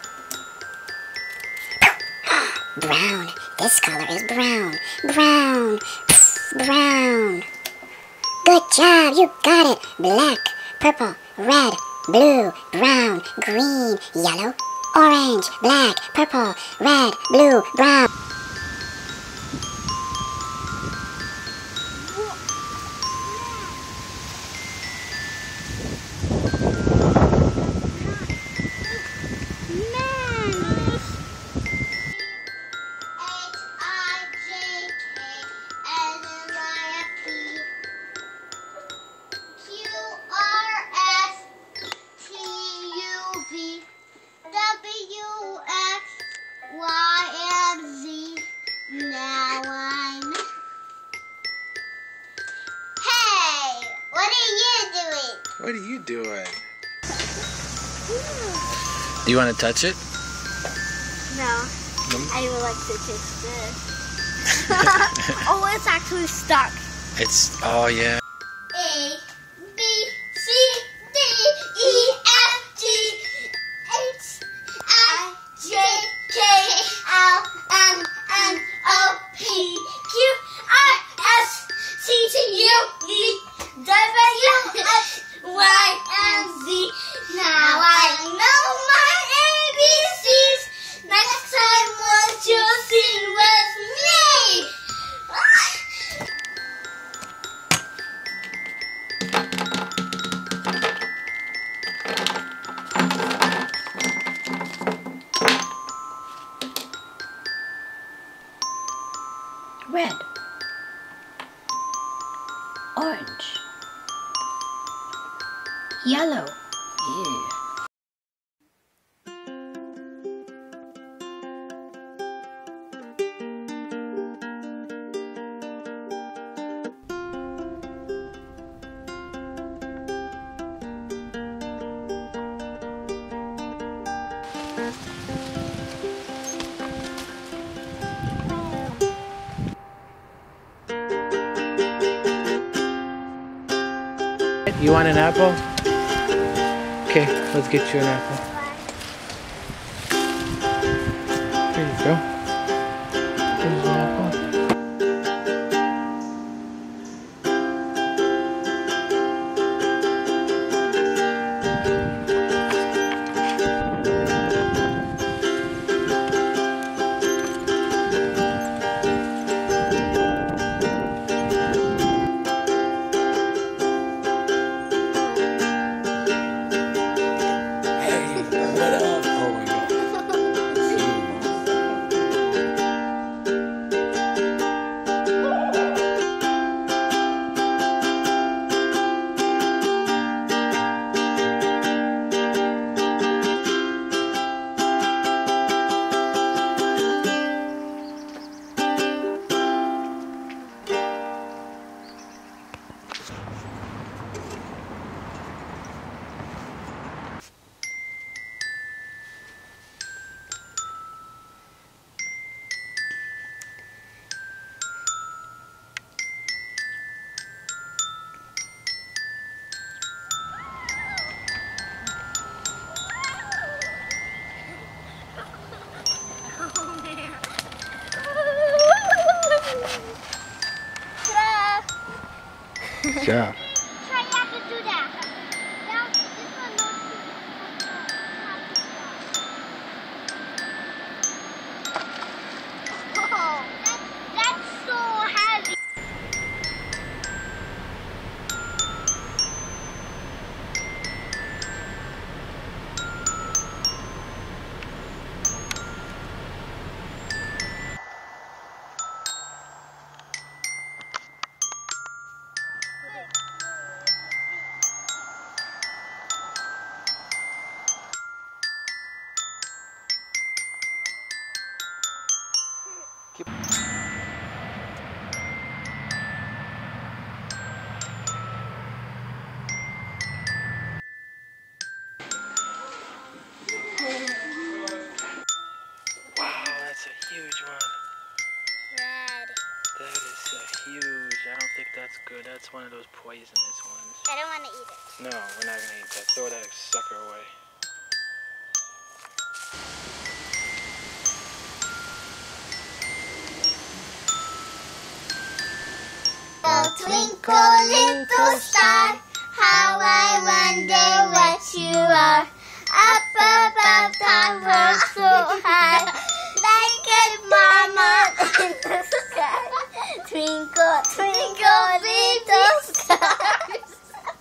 Speaker 6: Brown. This color is brown. Brown. Brown. Good job. You got it. Black, purple, red, blue, brown, green, yellow, orange, black, purple, red, blue, brown.
Speaker 3: Now I'm... Hey! What are you doing?
Speaker 5: What are you doing?
Speaker 1: Do you want to touch it?
Speaker 2: No. I would like to taste this. Oh, it's actually stuck.
Speaker 1: It's, oh yeah.
Speaker 3: A, B, C, D, E, F, G, H, I, J, K, L, M, N, O, P, Q, R, S, T, U, V, W, X, Y, and Z. Now I know my ABCs. Next time, won't you sing with me?
Speaker 1: Red. Orange. Yellow. Ew. You want an apple? Okay, let's get you an apple. There you go. Here's an apple. Yeah.
Speaker 3: Try not to do that. Now, this one knows oh, that's so heavy.
Speaker 1: one of those poisonous ones.
Speaker 3: I don't want to eat it.
Speaker 1: No, we're not gonna eat that. Throw that sucker away.
Speaker 3: Oh, twinkle little star, how I wonder what you are. Up above the world so high, like a mama in the sky. Twinkle, twinkle little stars.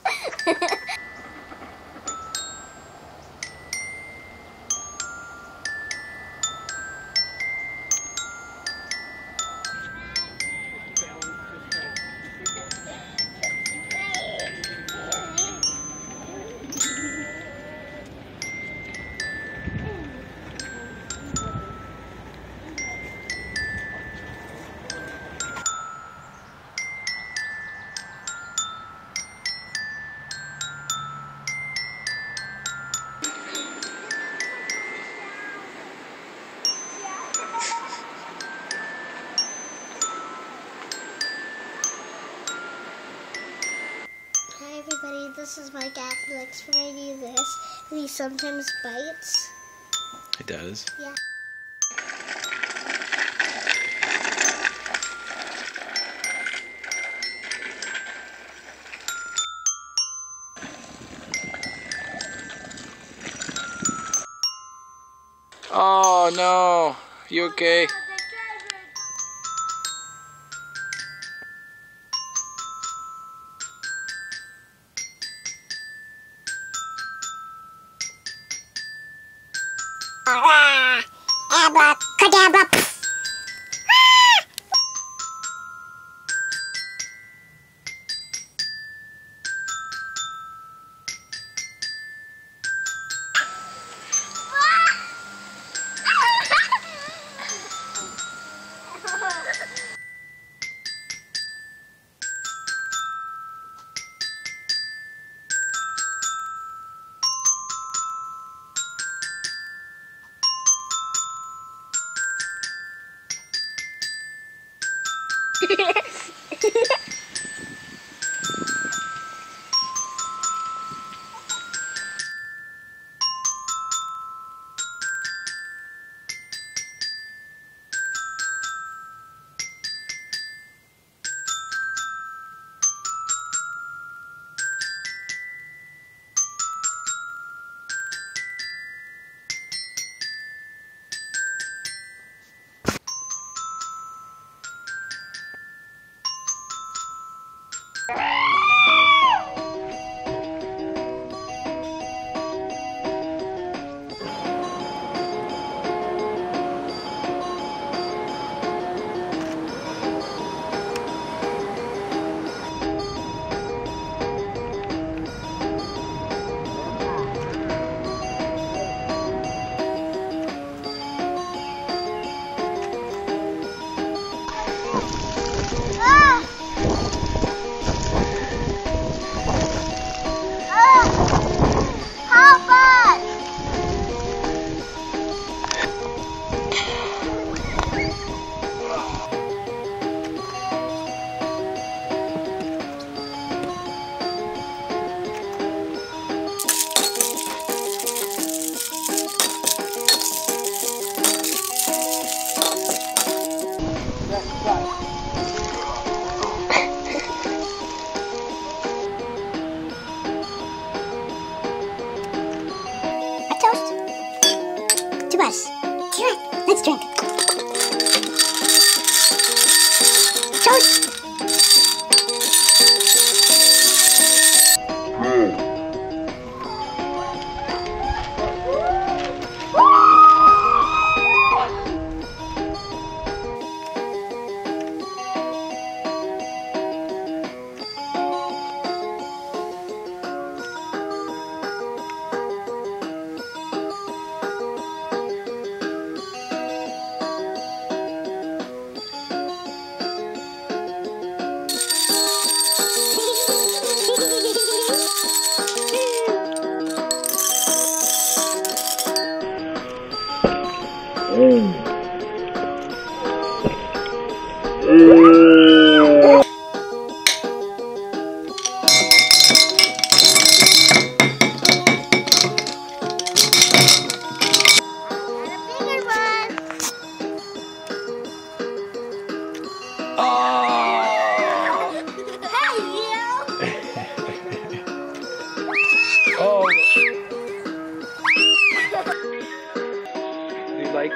Speaker 3: Hi everybody, this is my cat Alex. When I do this, he sometimes bites.
Speaker 1: It does.
Speaker 3: Yeah.
Speaker 1: Oh no! You okay?
Speaker 6: Abracadabra.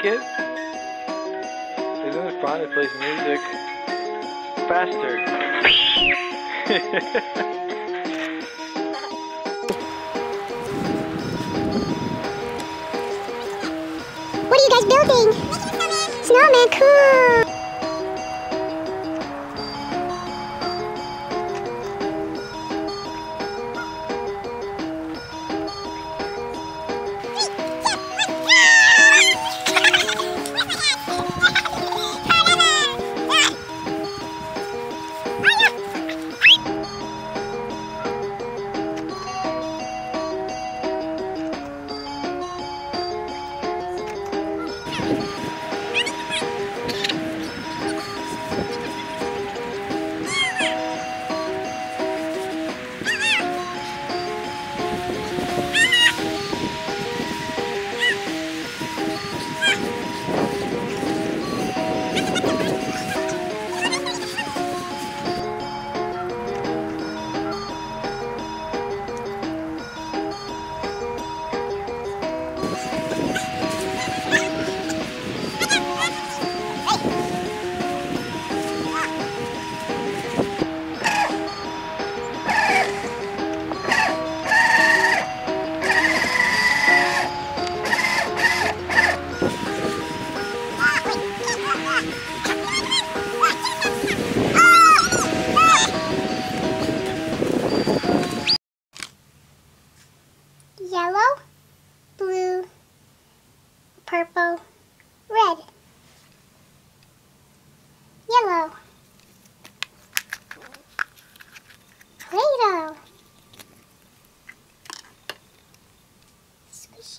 Speaker 5: like it? Isn't it fun? It plays music faster.
Speaker 6: What are you guys building? Snowman, cool! Yellow, blue, purple, red. Yellow. Play-Doh. Squishy.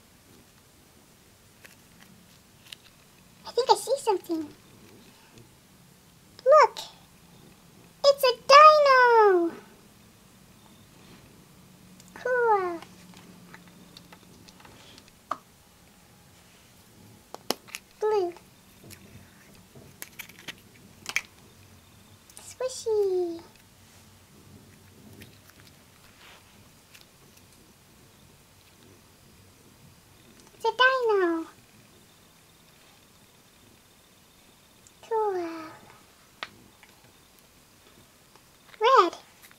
Speaker 6: I think I see something. Look. It's a dino. Cool. Blue. Squishy. It's a dino. Cool. Red.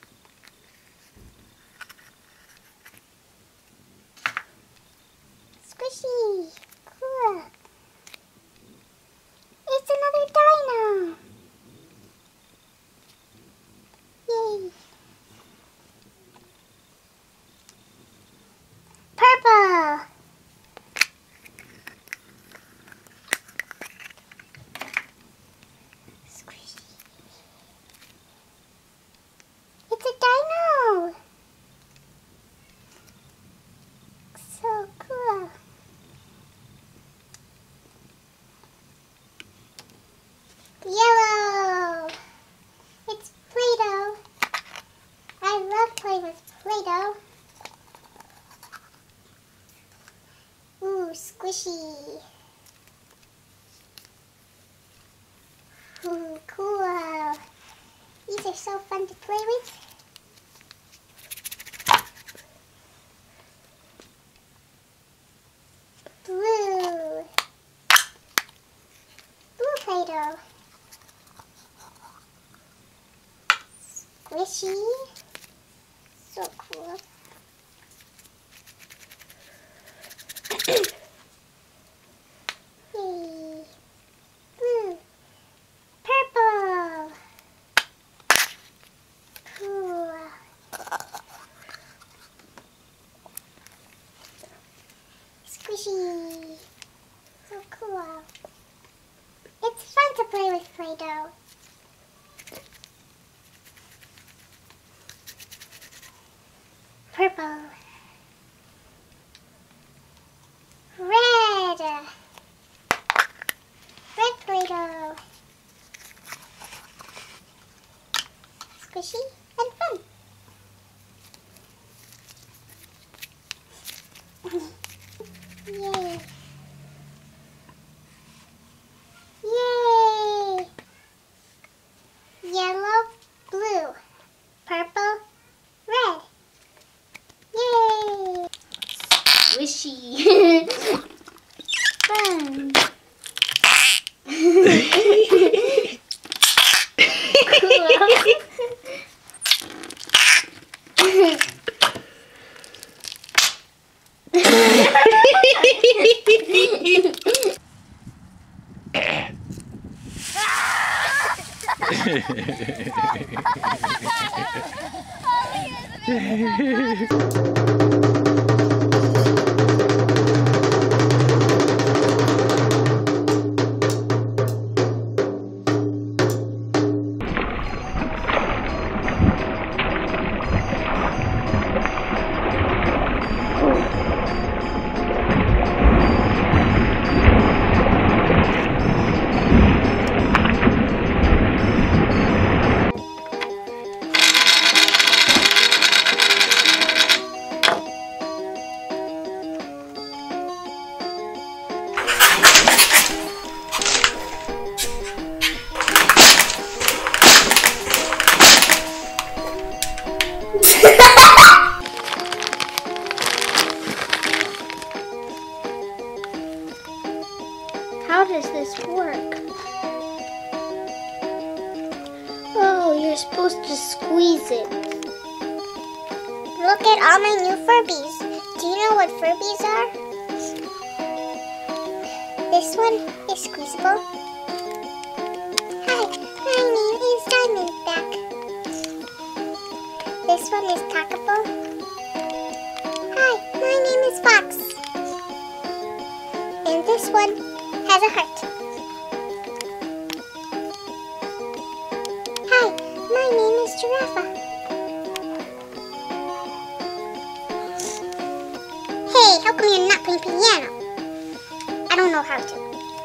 Speaker 6: Squishy. Cool. It's another dino. Yay. Purple. Squishy. It's a dino. So cool. Yellow. It's Play-Doh. I love playing with Play-Doh. Ooh, squishy. Ooh, cool. These are so fun to play with. Blue. Blue Play-Doh. Squishy. So cool. Yay. Blue. Purple. Cool. Squishy. So cool. It's fun to play with Play-Doh. Purple. Red. Red Play-Doh. Squishy and fun. Yay. Yay. Yellow, blue, purple, red. Yay. Squishy. Fun.
Speaker 3: How does this work? Oh, you're supposed to squeeze it.
Speaker 6: Look at all my new Furbies. Do you know what Furbies are? This one is squeezable. Hi, my name is Diamondback. This one is talkable. Hi, my name is Fox. And this one has a heart. Hi, my name is Giraffe. Hey, how come you're not playing piano? I don't know how to.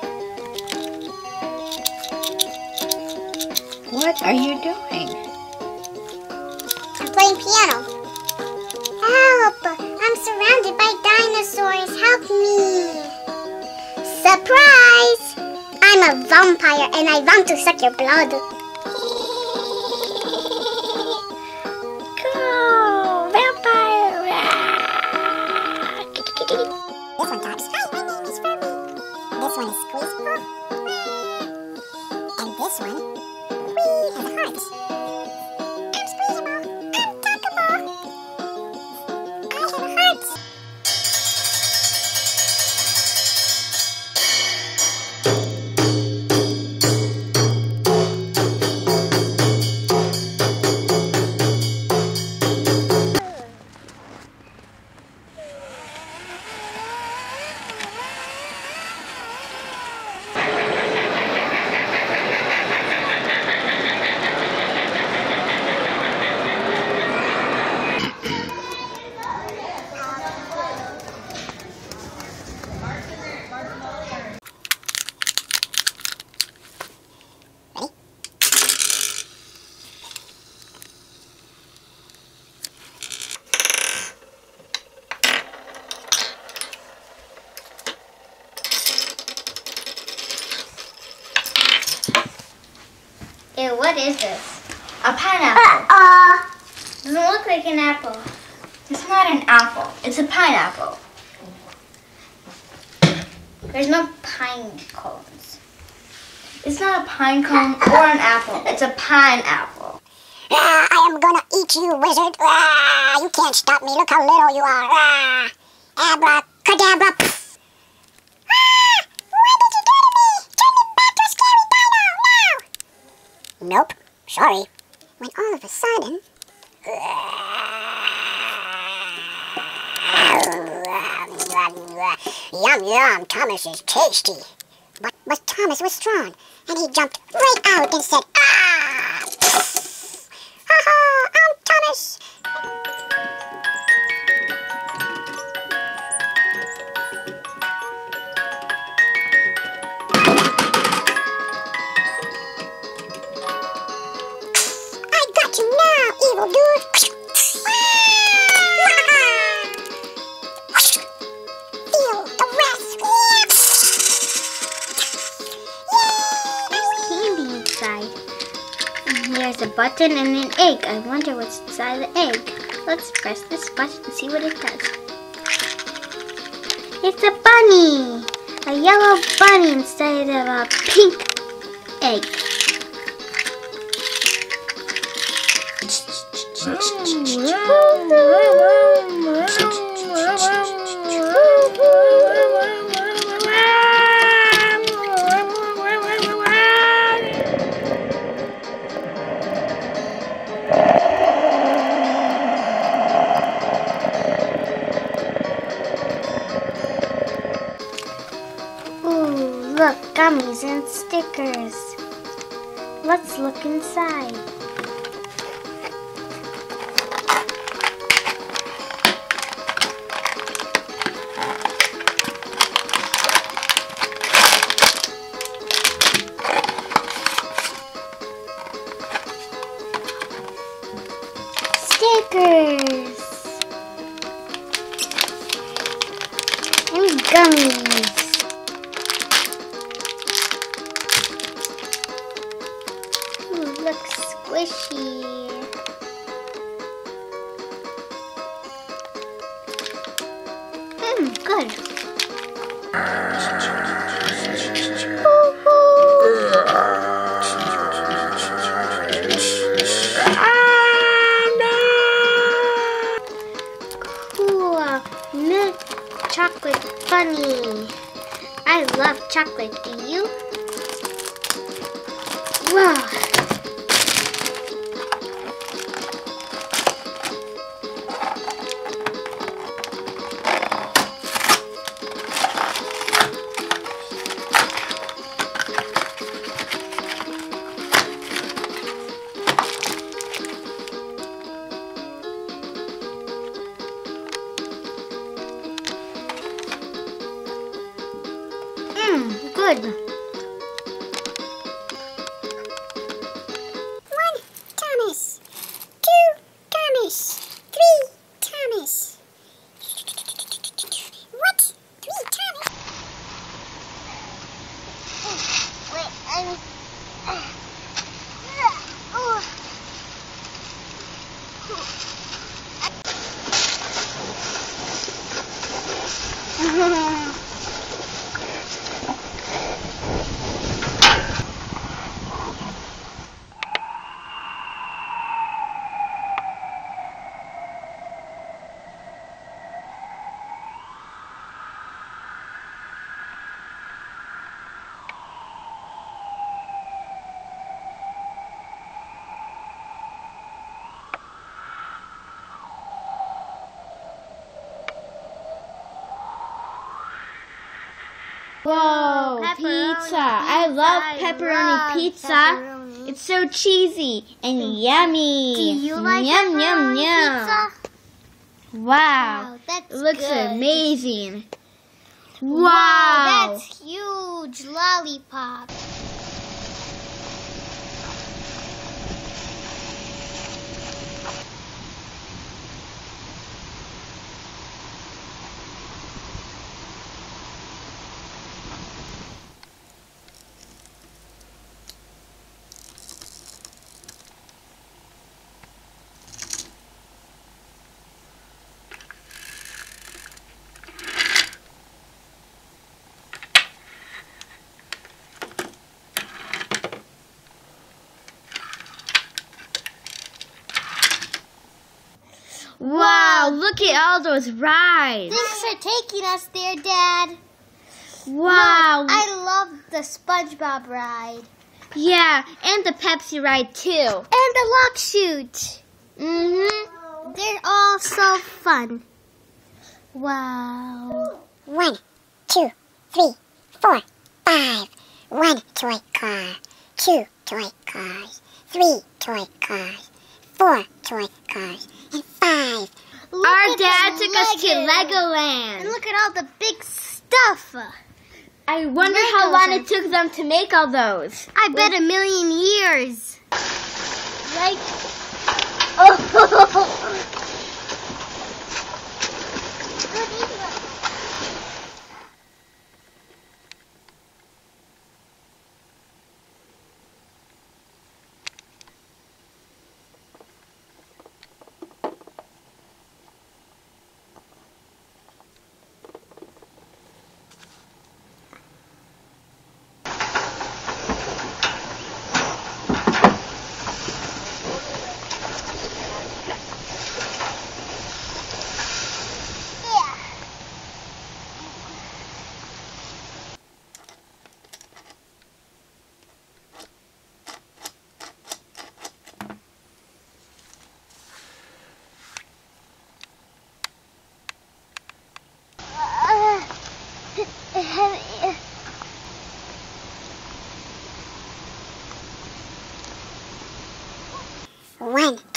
Speaker 1: What are you doing?
Speaker 6: I'm playing piano. Help! I'm surrounded by dinosaurs. Help me! Surprise! I'm a vampire and I want to suck your blood. Go! Vampire! This one talks. Hi, my name is Furby. This one is squeezable. And this one, has a heart. I'm squeezable. I'm talkable. I have a heart.
Speaker 3: Ew, what is this? A pineapple. Doesn't look like an apple.
Speaker 2: It's not an apple. It's a pineapple.
Speaker 3: There's no pine cones.
Speaker 2: It's not a pine cone or an apple. It's a pineapple.
Speaker 6: I am gonna eat you, wizard. You can't stop me. Look how little you are. Abracadabra. What did you do to me? Turn me back to a scary dino. No. Nope. Sorry. When all of a sudden... Yum, yum. Thomas is tasty. But Thomas was strong, and he jumped right out and said, ah! Ha ha! I'm Thomas! I got you now, evil dude! Feel the wrath!
Speaker 3: There's candy inside. And there's a button and an egg. I wonder what's inside the egg. Let's press this button and see what it does. It's a bunny! A yellow bunny instead of a pink egg. Ooh, look, gummies and stickers. Let's look inside. Stickers and gummies. Ooh, looks squishy. Good. Cool. Milk chocolate bunny. I love chocolate. Do you? Wow. Good.
Speaker 6: 1 Thomas. 2 Thomas. 3 Thomas. What? 3 Thomas? Wait,
Speaker 7: Whoa,
Speaker 3: Pepperoni
Speaker 7: pizza. I love pepperoni pizza.
Speaker 3: Pepperoni.
Speaker 7: It's so cheesy and yummy.
Speaker 3: Do you like
Speaker 7: yum,
Speaker 3: pepperoni
Speaker 7: yum,
Speaker 3: pizza?
Speaker 7: yum. Wow.
Speaker 3: That's
Speaker 7: It looks
Speaker 3: good.
Speaker 7: amazing.
Speaker 3: Wow,
Speaker 7: Wow.
Speaker 3: that's huge lollipop.
Speaker 7: Wow, look at all those rides.
Speaker 3: Thanks for taking us there, Dad.
Speaker 7: Wow.
Speaker 3: I love the SpongeBob ride.
Speaker 7: Yeah, and the Pepsi ride too.
Speaker 3: And the lock shoot.
Speaker 7: Mm-hmm.
Speaker 3: They're all so fun. Wow.
Speaker 6: 1, 2, 3, 4, 5. 1 toy car. 2 toy cars. 3 toy cars. 4 toy cars. And 5.
Speaker 3: Look
Speaker 7: Our
Speaker 3: at
Speaker 7: dad
Speaker 3: the
Speaker 7: took us to
Speaker 3: Legos.
Speaker 7: Legoland.
Speaker 3: And look at all the big stuff.
Speaker 7: I wonder
Speaker 3: Legos
Speaker 7: how long
Speaker 3: are-
Speaker 7: it took them to make all those.
Speaker 3: I bet 1,000,000 years. Like,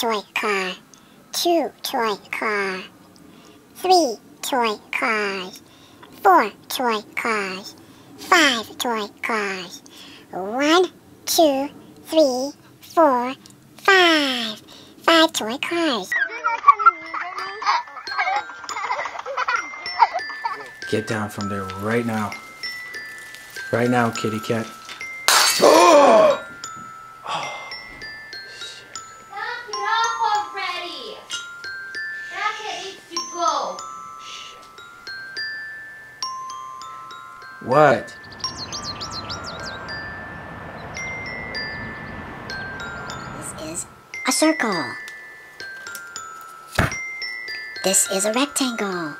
Speaker 6: toy car. 2 toy car. 3 toy cars. 4 toy cars. 5 toy cars. 1, 2, 3, 4, 5. 5 toy cars.
Speaker 1: Get down from there right now. Right now, kitty cat.
Speaker 7: Knock it off already. That kid needs to go.
Speaker 1: What?
Speaker 6: This is a circle. This is a rectangle.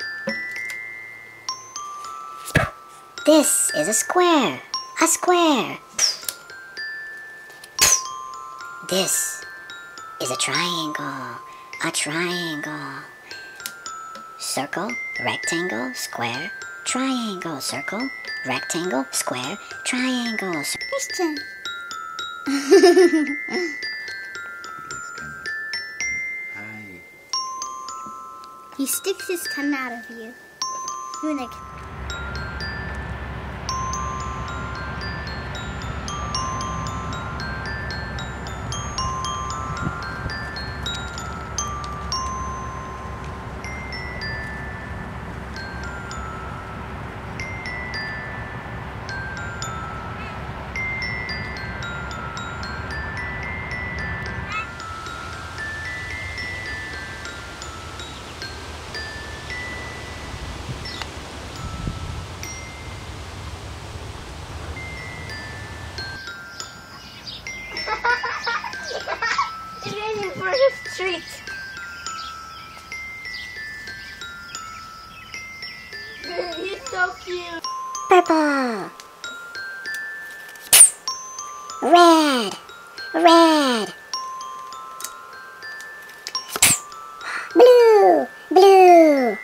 Speaker 6: This is a square. A square. This is a triangle. A triangle. Circle, rectangle, square, triangle, circle, rectangle, square, triangle.
Speaker 3: Christian.
Speaker 1: Hi.
Speaker 3: He sticks his tongue out of you. You're like,
Speaker 2: He's waiting for his treat. He's so cute.
Speaker 6: Purple. Red. Red. Blue. Blue.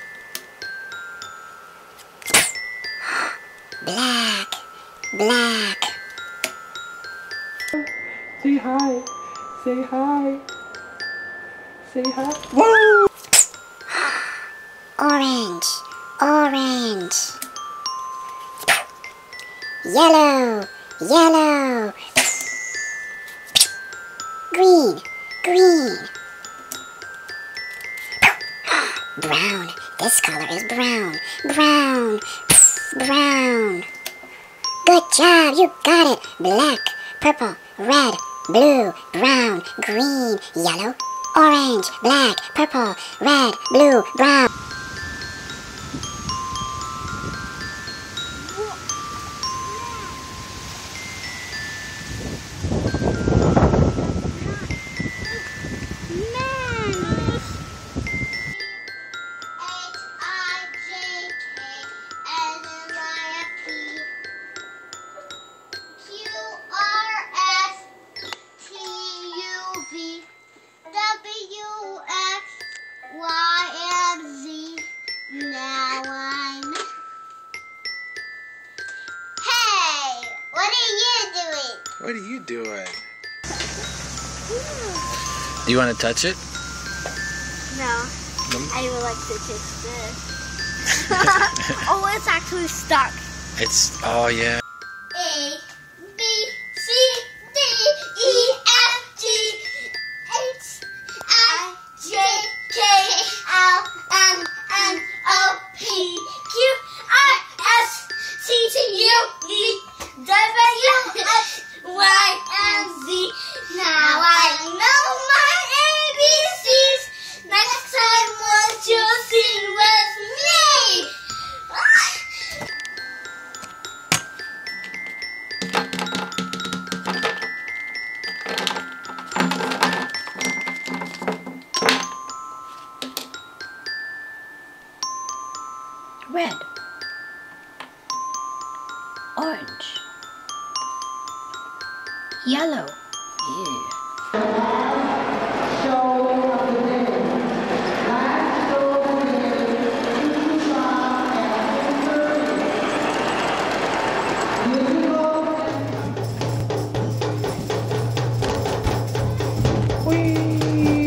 Speaker 6: Black. Black.
Speaker 5: Say hi. Say hi. Say hi. Woo!
Speaker 6: Orange. Orange. Yellow. Yellow. Green. Green. Brown. This color is brown. Brown. Brown. Good job. You got it. Black. Purple. Red. Blue. Brown. Green. Yellow. Orange. Black. Purple. Red. Blue. Brown.
Speaker 1: What are you doing? Do you want to touch it?
Speaker 2: No. I would like to taste this. Oh, it's actually stuck.
Speaker 1: It's, oh yeah.
Speaker 3: A, B, C, D, E, F, G, H, I, J, K, L, M, N, O, P, Q, R, S, T, U, V, W, X, Y, and Z. Now I know my ABCs. Next time, won't you sing with me?
Speaker 1: Red. Orange. Yellow. Yeah. Whee!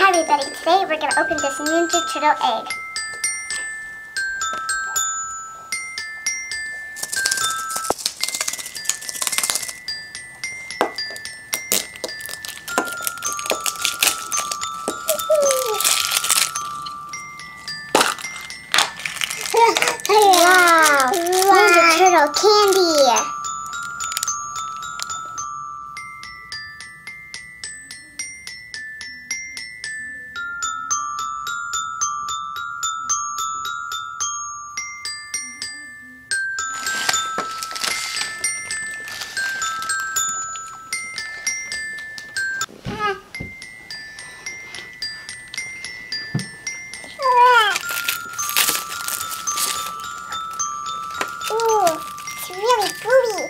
Speaker 6: Hi everybody, today we're going to open this Ninja Turtle egg. Wow! Ninja Turtle candy! Ooh, it's really gooey.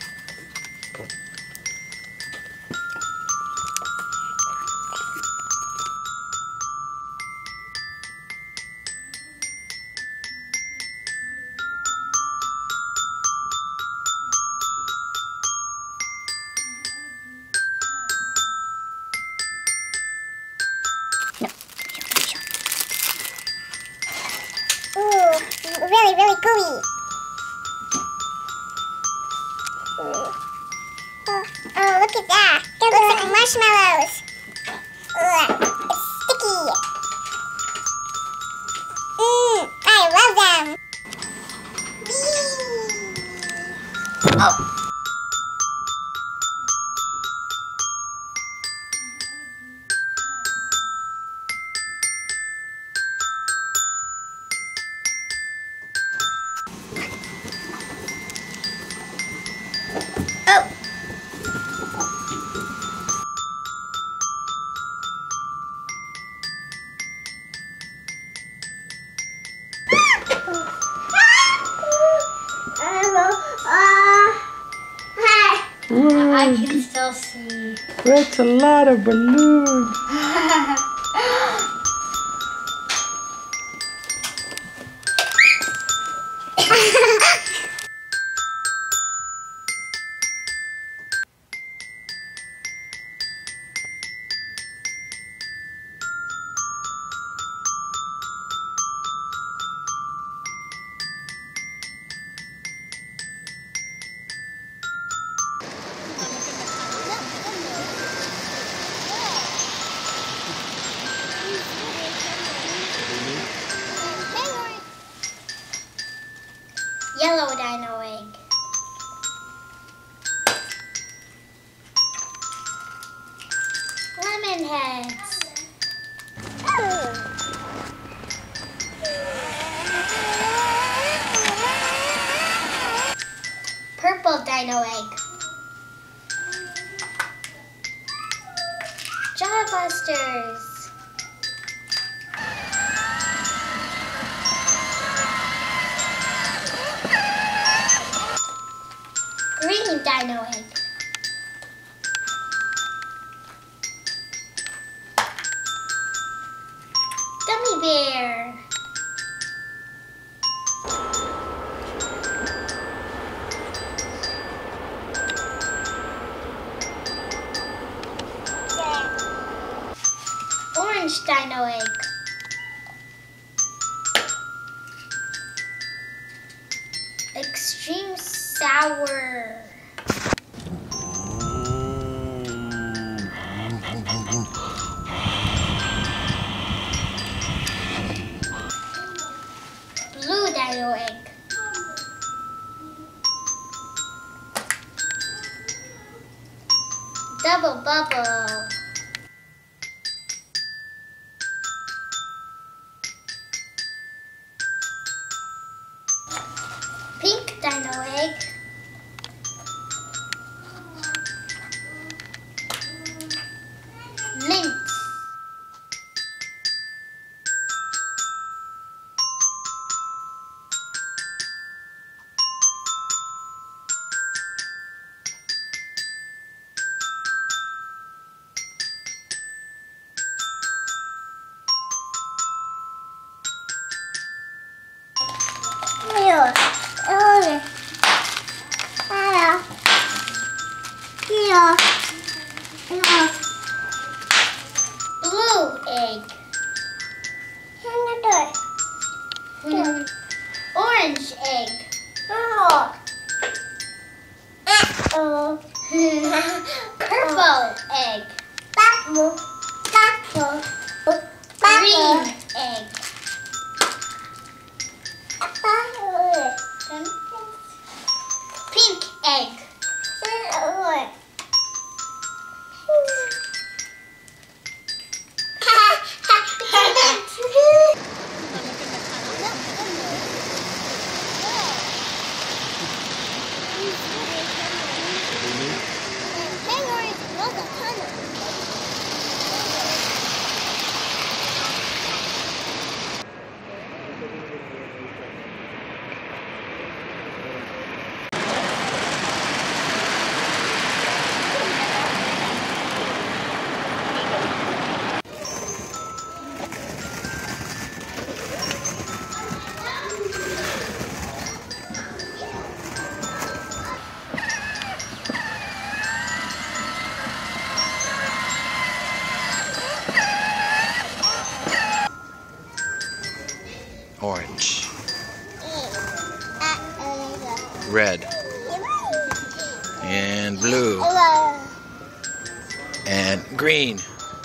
Speaker 6: Ooh, really, really gooey. Oh, look at that. It looks like marshmallows. Ugh, it's sticky. I love them. Whee! Oh.
Speaker 3: I can still see.
Speaker 1: That's a lot of balloons.
Speaker 3: Yellow dino egg. Lemon heads. Purple dino egg. Jawbusters. Green dino egg. Gummy bear. Orange dino egg. Extreme sour. Blue dino egg. Double bubble. Pink dino egg. egg. Orange egg. Oh. Purple egg. Green egg. Pink egg.
Speaker 8: Orange, red, and blue, and green.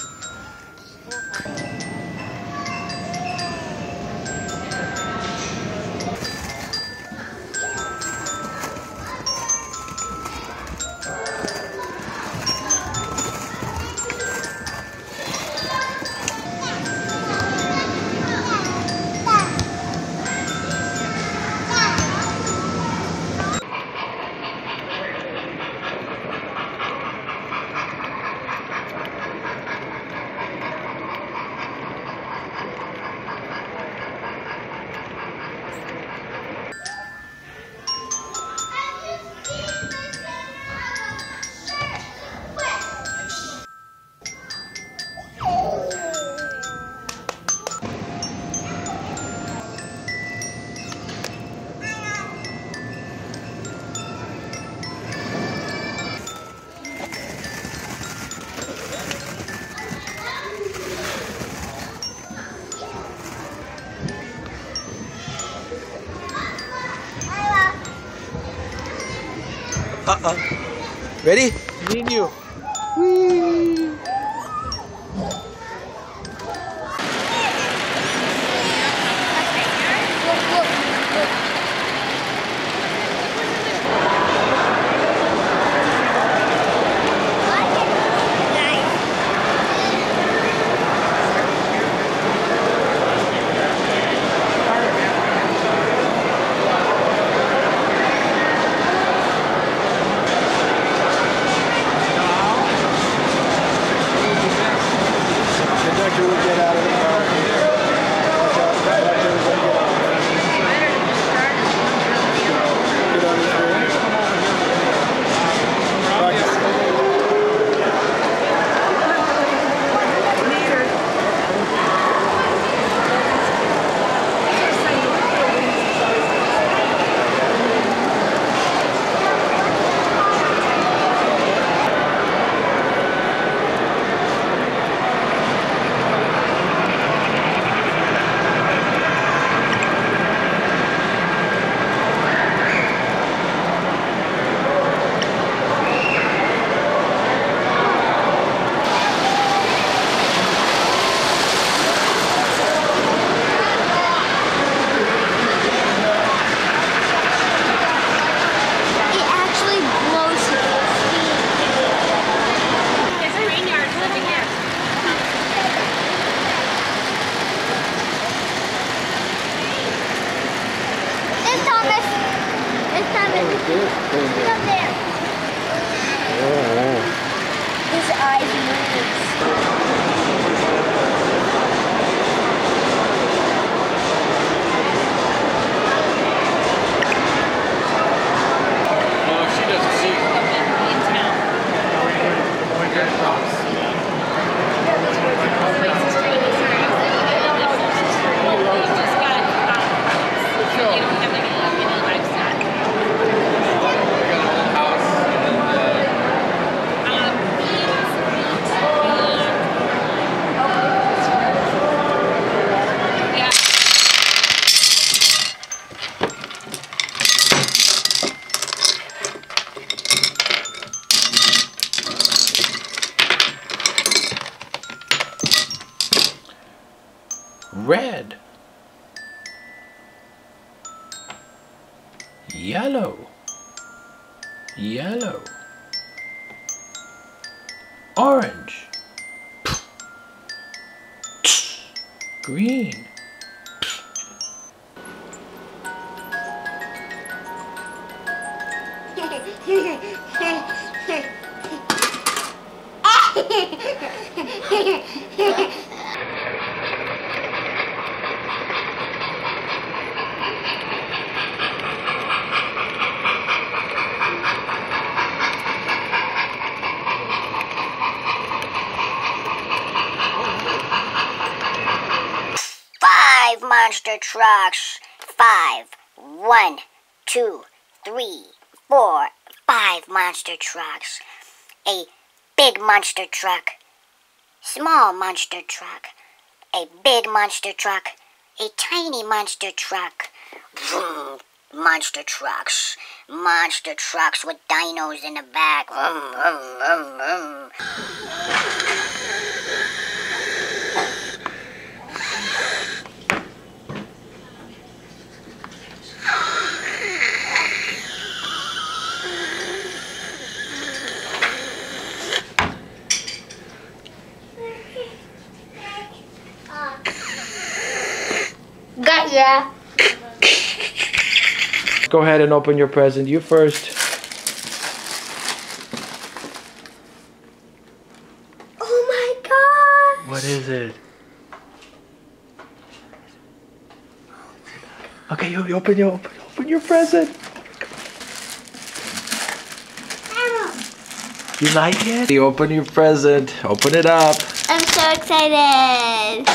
Speaker 8: Ready?
Speaker 4: Me and you.
Speaker 3: His eyes moves.
Speaker 4: House
Speaker 1: Red. Yellow. Yellow. Orange. Green.
Speaker 6: Five monster trucks. 5. 1, 2, 3, 4, 5 monster trucks. A big monster truck. Small monster truck. A big monster truck. A tiny monster truck. Vroom. Monster trucks. Monster trucks with dinos in the back. Vroom, vroom, vroom, vroom.
Speaker 3: Gotcha.
Speaker 1: Go ahead and open your present. You first.
Speaker 3: Oh my god.
Speaker 1: What is it? Okay, you open your present. You like it? You open your present. Open it up.
Speaker 3: I'm so excited.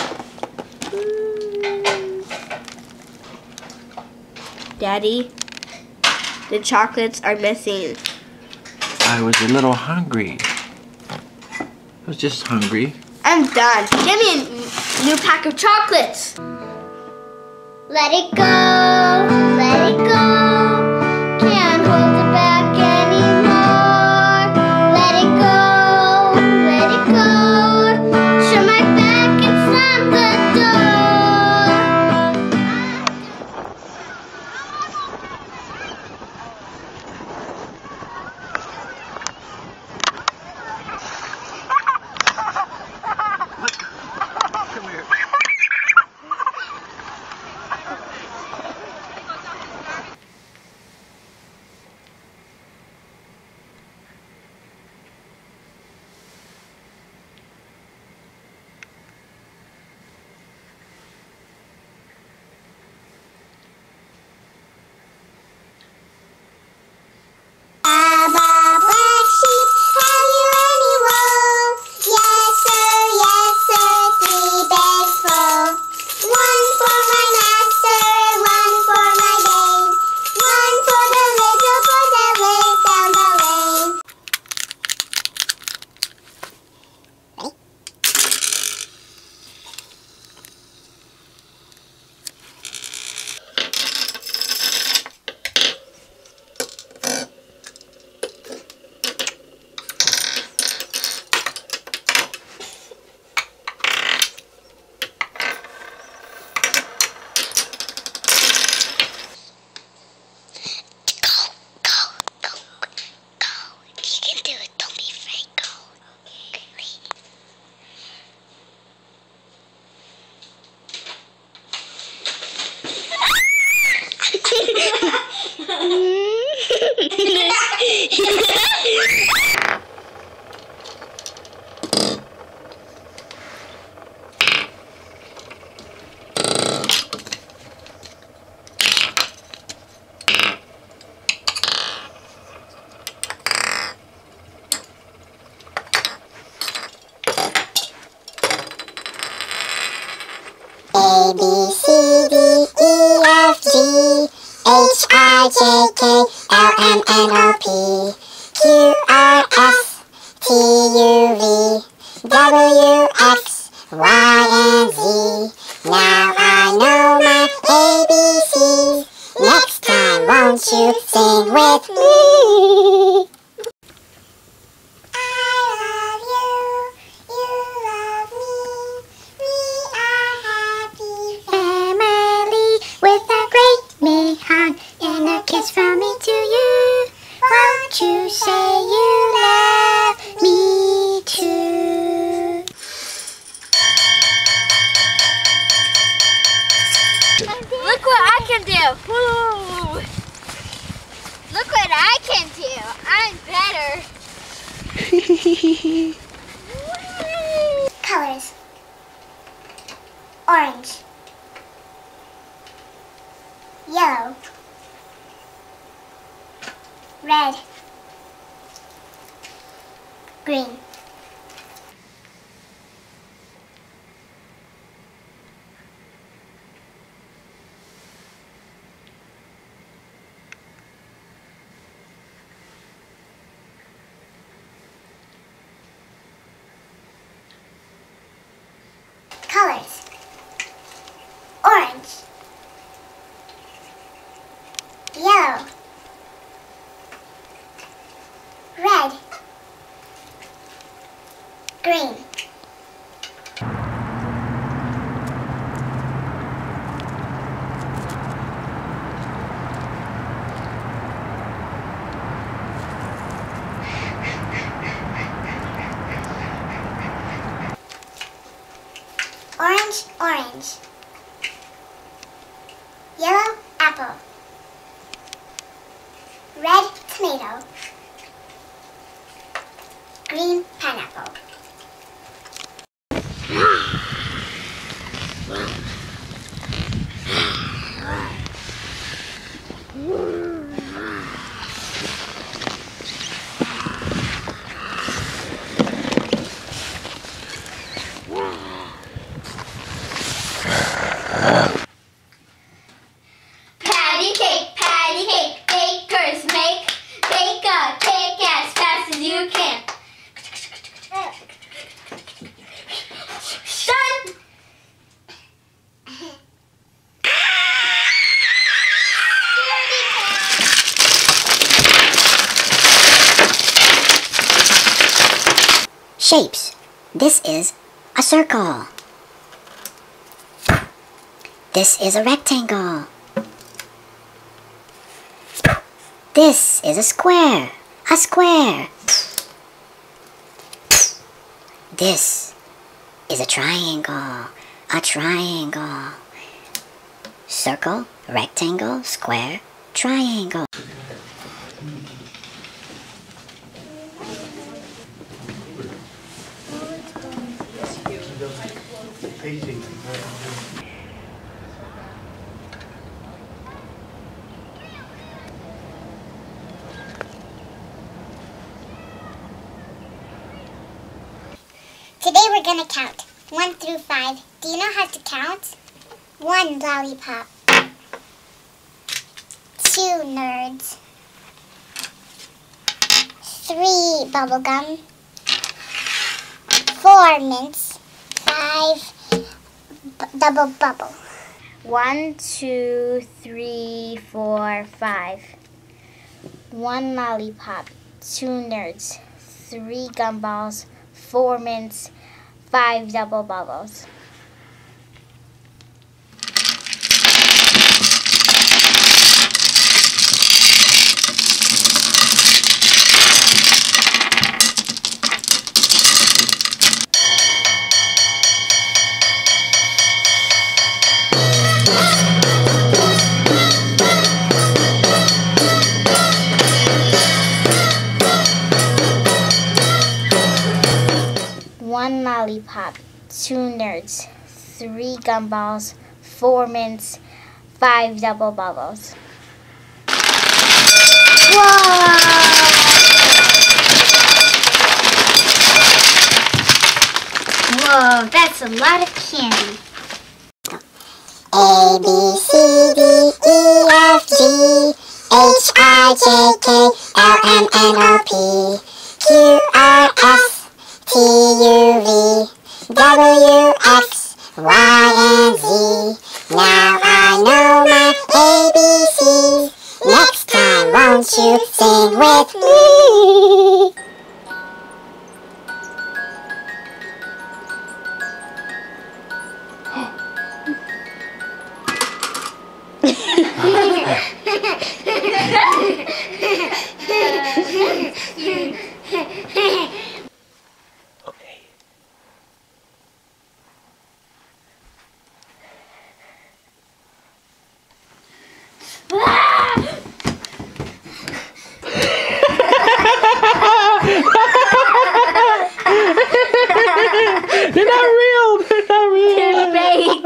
Speaker 3: Daddy, the chocolates are missing.
Speaker 1: I was a little hungry. I was just hungry.
Speaker 3: I'm done. Give me a new pack of chocolates. Let it go, let it go. Can't hold it back anymore. Let it go, let it go. Turn my back and slam the door.
Speaker 6: A, B, C, D, E, F, G, H, I, J, K, L, M, N, O, P, Q, R, S, T, U, V, W, X, Y, and Z. Now I know my ABCs. Next time, won't you sing with me? I love you, you love me. We are happy
Speaker 2: can do. Woo! Look what I can do. I'm better.
Speaker 3: Colors. Orange. Yellow. Red. Green. Colors. Orange. Yellow. Red. Green. Orange, orange. Yellow, apple. Red, tomato. Green, pineapple.
Speaker 2: Patty cake, bakers make. Bake a cake as fast as you can. Done!
Speaker 6: Shapes. This is a circle. This is a rectangle. This is a square. A square. This is a triangle. A triangle. Circle, rectangle, square, triangle.
Speaker 3: Today we're gonna count 1 through 5. Do you know how to count? 1 lollipop. 2 nerds. 3 bubblegum. 4 mints. 5 double bubble.
Speaker 2: 1, 2, 3, 4, 5. 1 lollipop, 2 nerds, 3 gumballs, 4 mints, 5 double bubbles. One lollipop, 2 nerds, 3 gumballs, 4 mints, 5 double bubbles. Whoa, that's a lot of candy.
Speaker 3: A, B, C, D, E, F, G, H, I, J, K, L, M, N, O, P, Q, R, S, T, U, V, W, X, Y, and Z. Now I know my ABCs. Next time, won't you sing with me?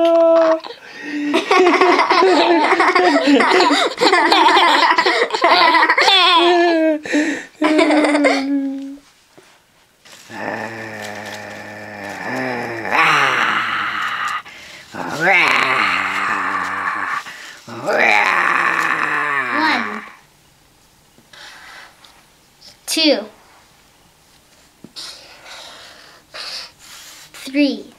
Speaker 3: One, two, three,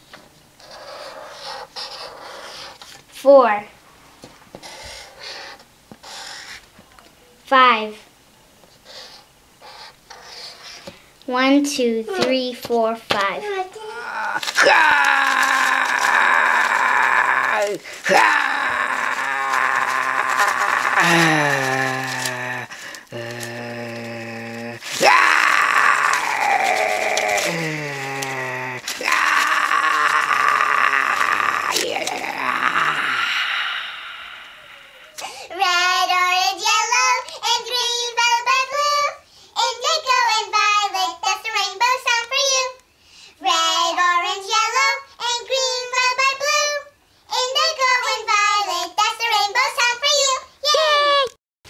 Speaker 3: 4, 5. 1, 2, 3, 4, 5.
Speaker 2: Red, orange, yellow, and green, followed by blue. Indigo and violet, that's the rainbow sound for you. Red, orange, yellow, and green, followed by blue. Indigo and violet, that's the rainbow sound for you. Yay!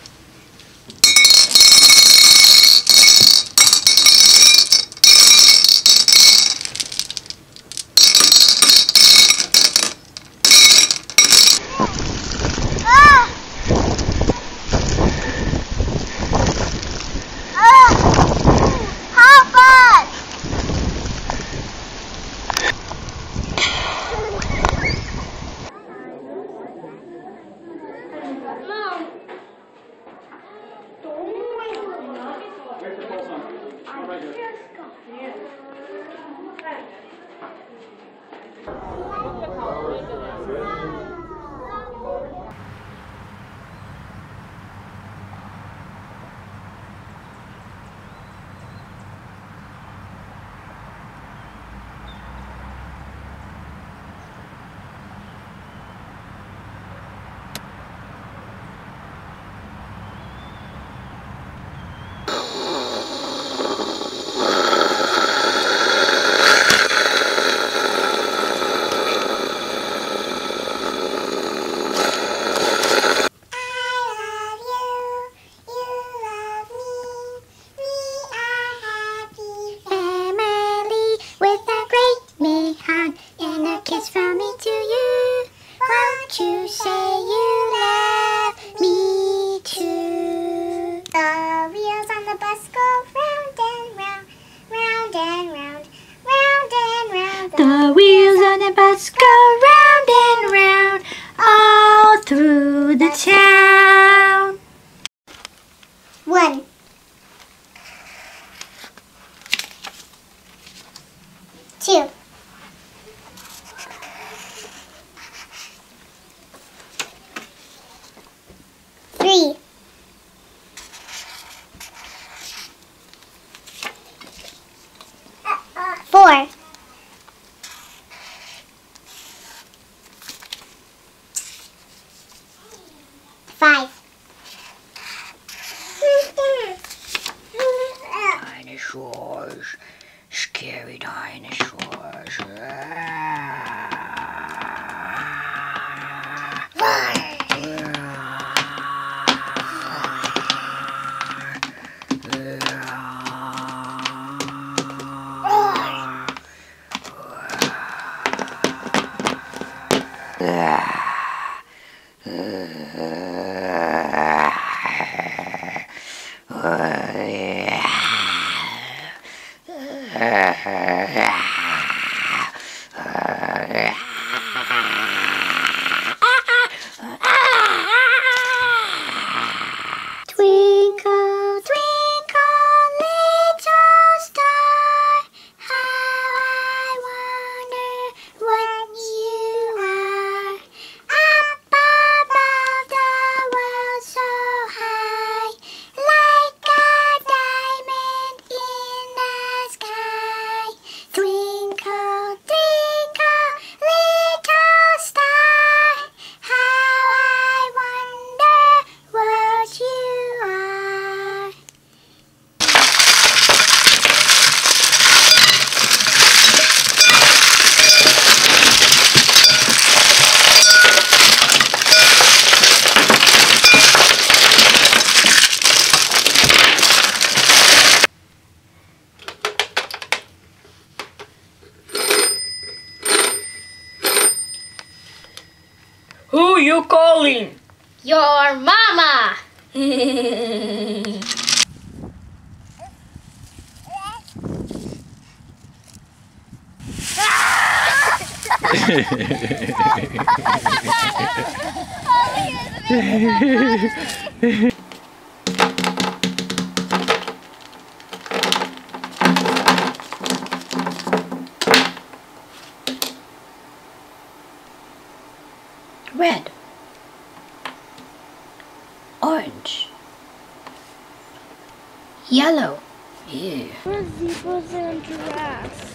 Speaker 3: The wheels on the bus go round and round all through the town.
Speaker 2: 1, 2, 3, 4, 5.
Speaker 1: Dinosaurs. Scary dinosaurs.
Speaker 3: Twinkle, twinkle, little star, how I wonder what you are. Up above the world so high, like a diamond in the sky. Twinkle, twinkle,
Speaker 1: Who you calling?
Speaker 3: Your mama.
Speaker 1: Red. Orange. Yellow. Yeah.
Speaker 2: Zebras and giraffes.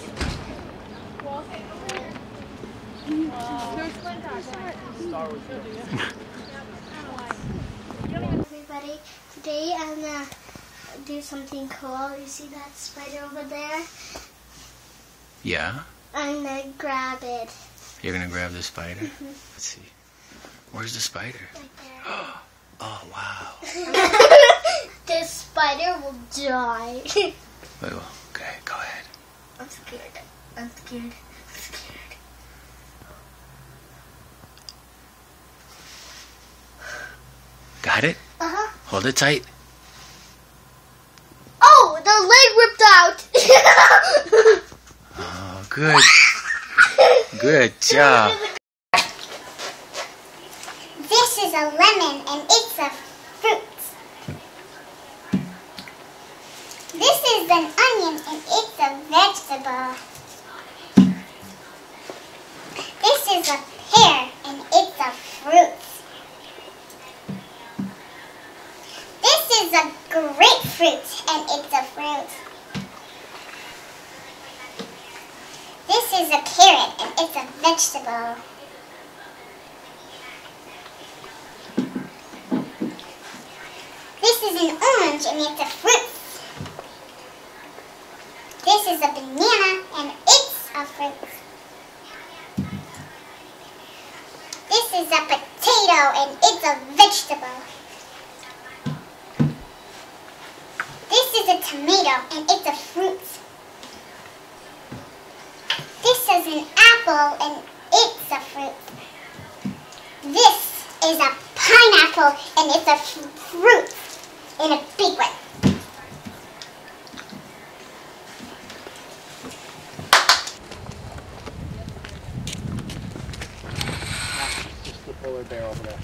Speaker 2: Everybody, today I'm gonna do something cool. You see that spider over there?
Speaker 8: Yeah?
Speaker 2: I'm gonna grab it.
Speaker 8: You're gonna grab the spider? Let's see. Where's the spider?
Speaker 2: Right there.
Speaker 8: Oh, wow.
Speaker 2: This spider will die.
Speaker 8: Wait, okay, go ahead.
Speaker 2: I'm scared. I'm scared. I'm scared.
Speaker 8: Got it?
Speaker 2: Uh-huh.
Speaker 8: Hold it tight.
Speaker 2: Oh, the leg ripped out.
Speaker 8: Oh, good. Good job.
Speaker 6: This is a lemon and it's a fruit. This is an onion and it's a vegetable. This is a pear and it's a fruit. This is a grapefruit and it's a fruit. This is a carrot and it's a vegetable. This is an orange and it's a fruit. This is a banana and it's a fruit. This is a potato and it's a vegetable. This is a tomato and it's a fruit. This is an apple and it's a fruit. This is a pineapple and it's a fruit in a big one.
Speaker 4: Just the polar bear over there.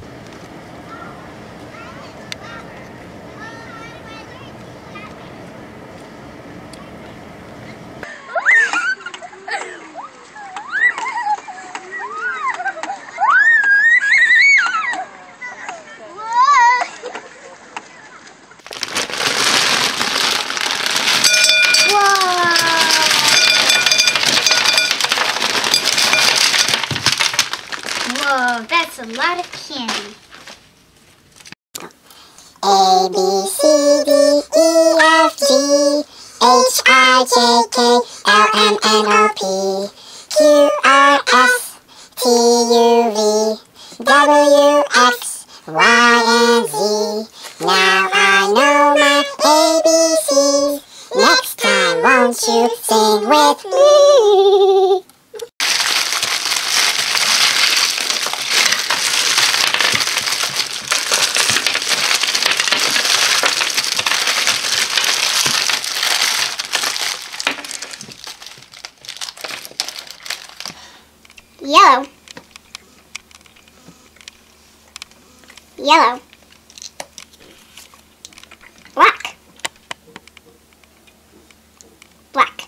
Speaker 3: Whoa, that's a lot of candy.
Speaker 6: A, B, C, D, E, F, G, H, I, J, K, L, M, N, O, P, Q, R, S, T, U, V, W, X, Y, and Z. Now I know my ABCs. Next time, won't you sing with me? Yellow, yellow, black, black,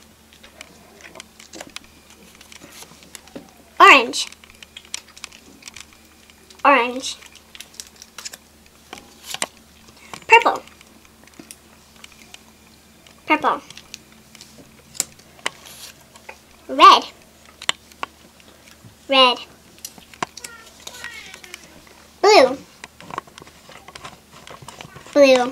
Speaker 6: orange, orange, purple, purple, red, red, blue, blue,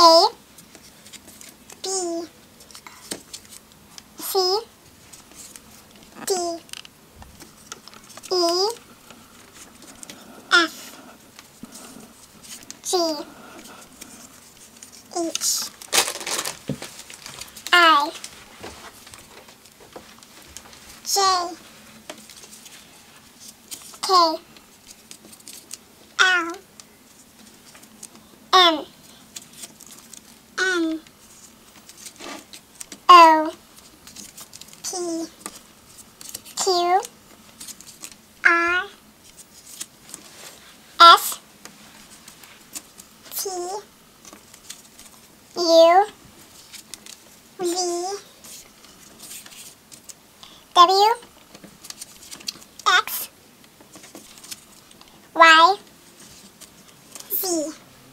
Speaker 6: A, B, C, D, E, F, G, H, I, J, K, L, M, N, O, P, Q, R, S, T, U, V, W, X, Y, Z.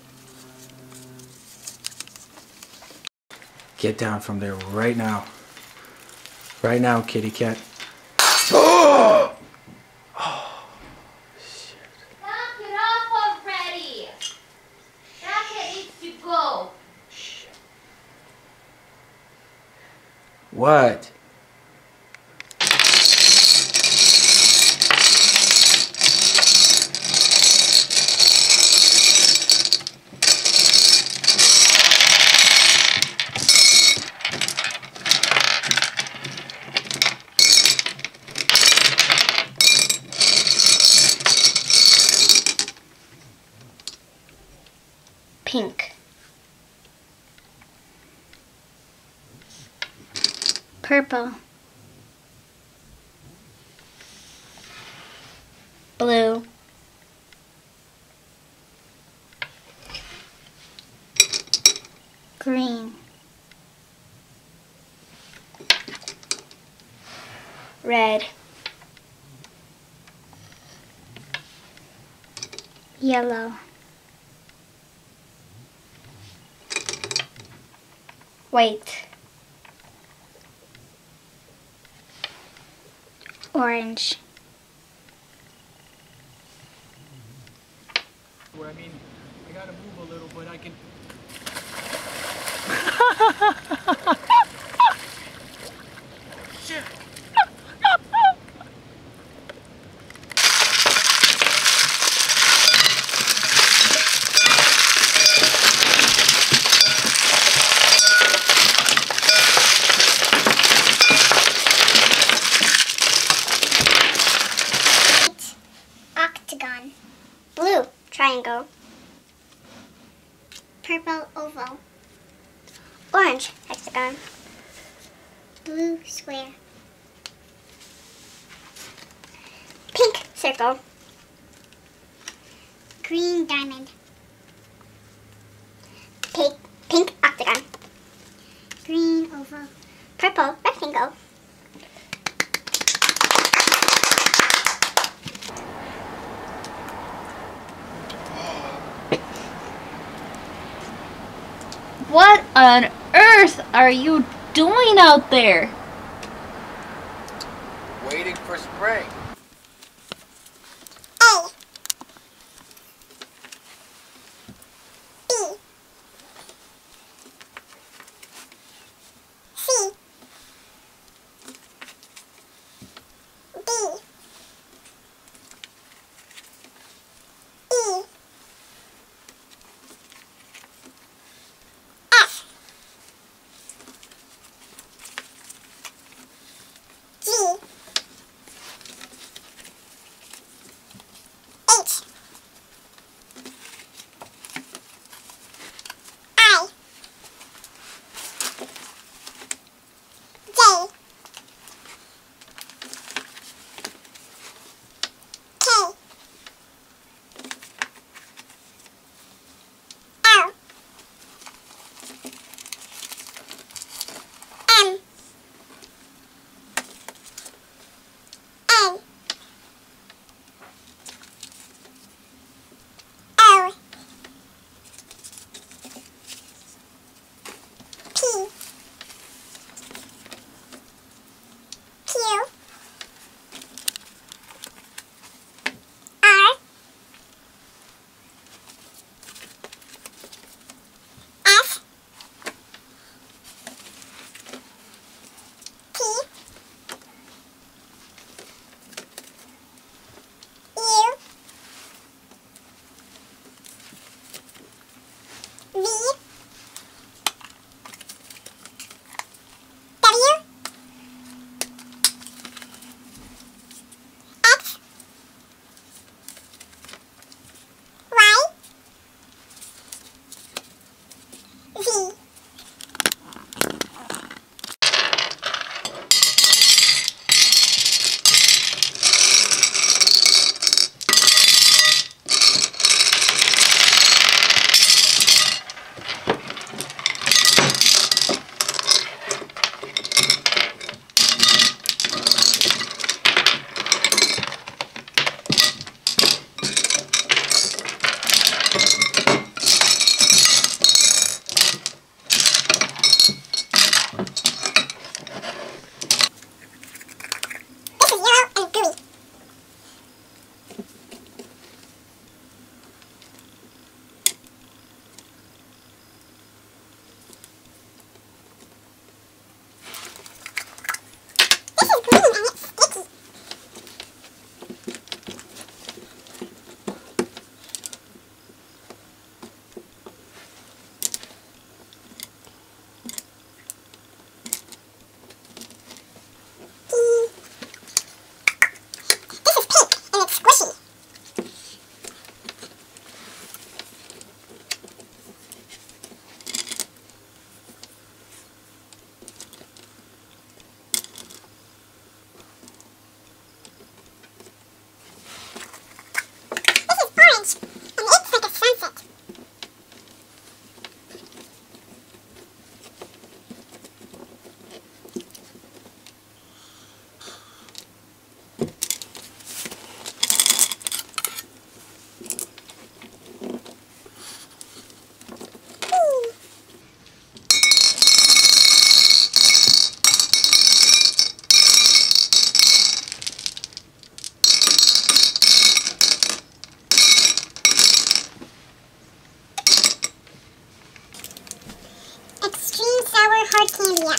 Speaker 1: Get down from there right now. Right now, kitty cat. Oh! Oh, shit.
Speaker 7: Knock it off already. Jacket needs to go.
Speaker 1: Shit. What?
Speaker 3: Pink. Purple. Blue. Green. Red. Yellow. White. Orange.
Speaker 4: Where I mean, I gotta move a little, but I can. Shit.
Speaker 6: Octagon. Blue triangle. Purple oval. Orange hexagon. Blue square. Pink circle. Green diamond. Pink octagon. Green oval. Purple rectangle.
Speaker 7: What on earth are you doing out there?
Speaker 4: Waiting for spring.
Speaker 6: A, B, C, D, E, F, G,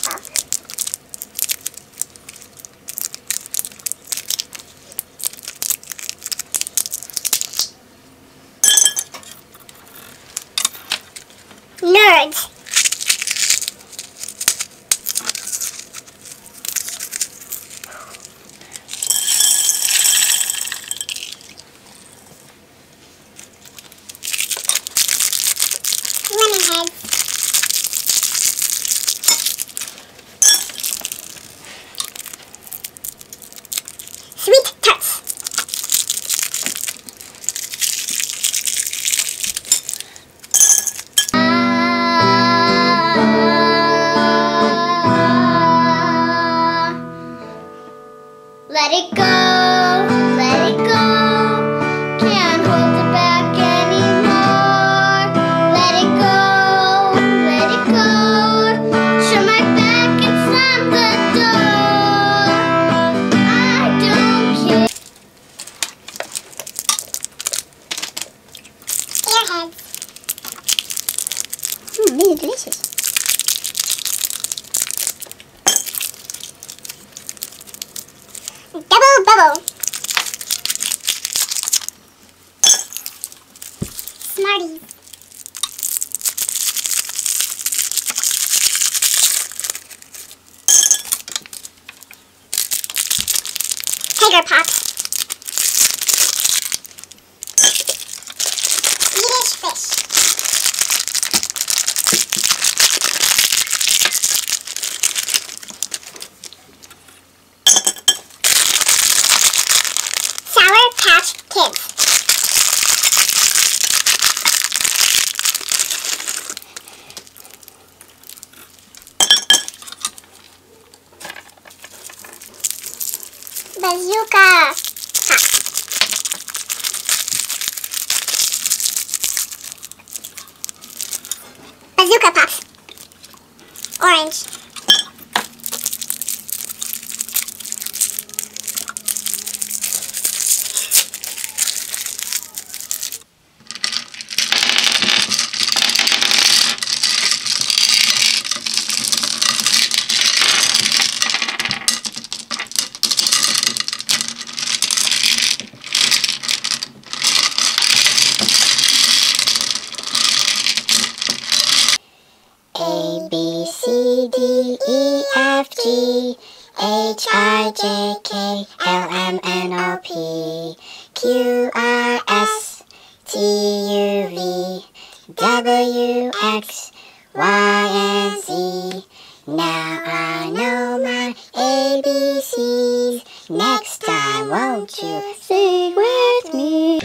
Speaker 6: apple. Nerds. Lemonheads. Sweet tarts.
Speaker 3: Let it go, let it go. Can't hold it back anymore. Let it go, let it go. Turn my back and slam the door. I don't care.
Speaker 6: Airheads. These are delicious. Double bubble. Smarties. Tiger Pops. Swedish fish. Sour Patch Kids. Bazooka Pops. Bazooka Pops. Orange. A, B, C, D, E, F, G, H, I, J, K, L, M, N, O, P, Q, R, S, T, U, V, W, X, Y, and Z. Now I know my ABCs. Next time, won't you sing with me?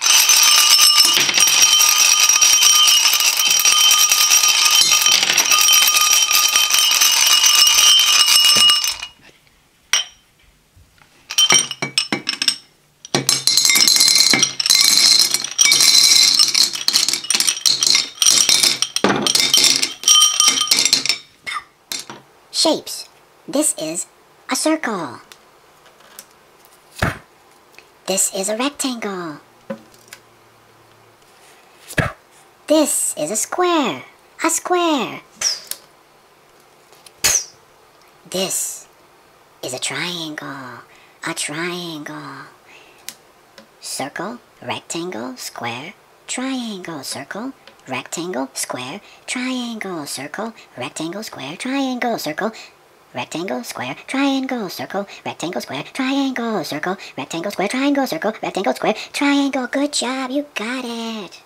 Speaker 6: Shapes. This is a circle. This is a rectangle. This is a square. A square. This is a triangle. A triangle. Circle, rectangle, square, triangle, circle, rectangle, square, triangle, circle, rectangle, square, triangle, circle, rectangle, square, triangle, circle, rectangle, square, triangle, circle, rectangle, square, triangle, circle, rectangle, square, triangle. Good job, you got it.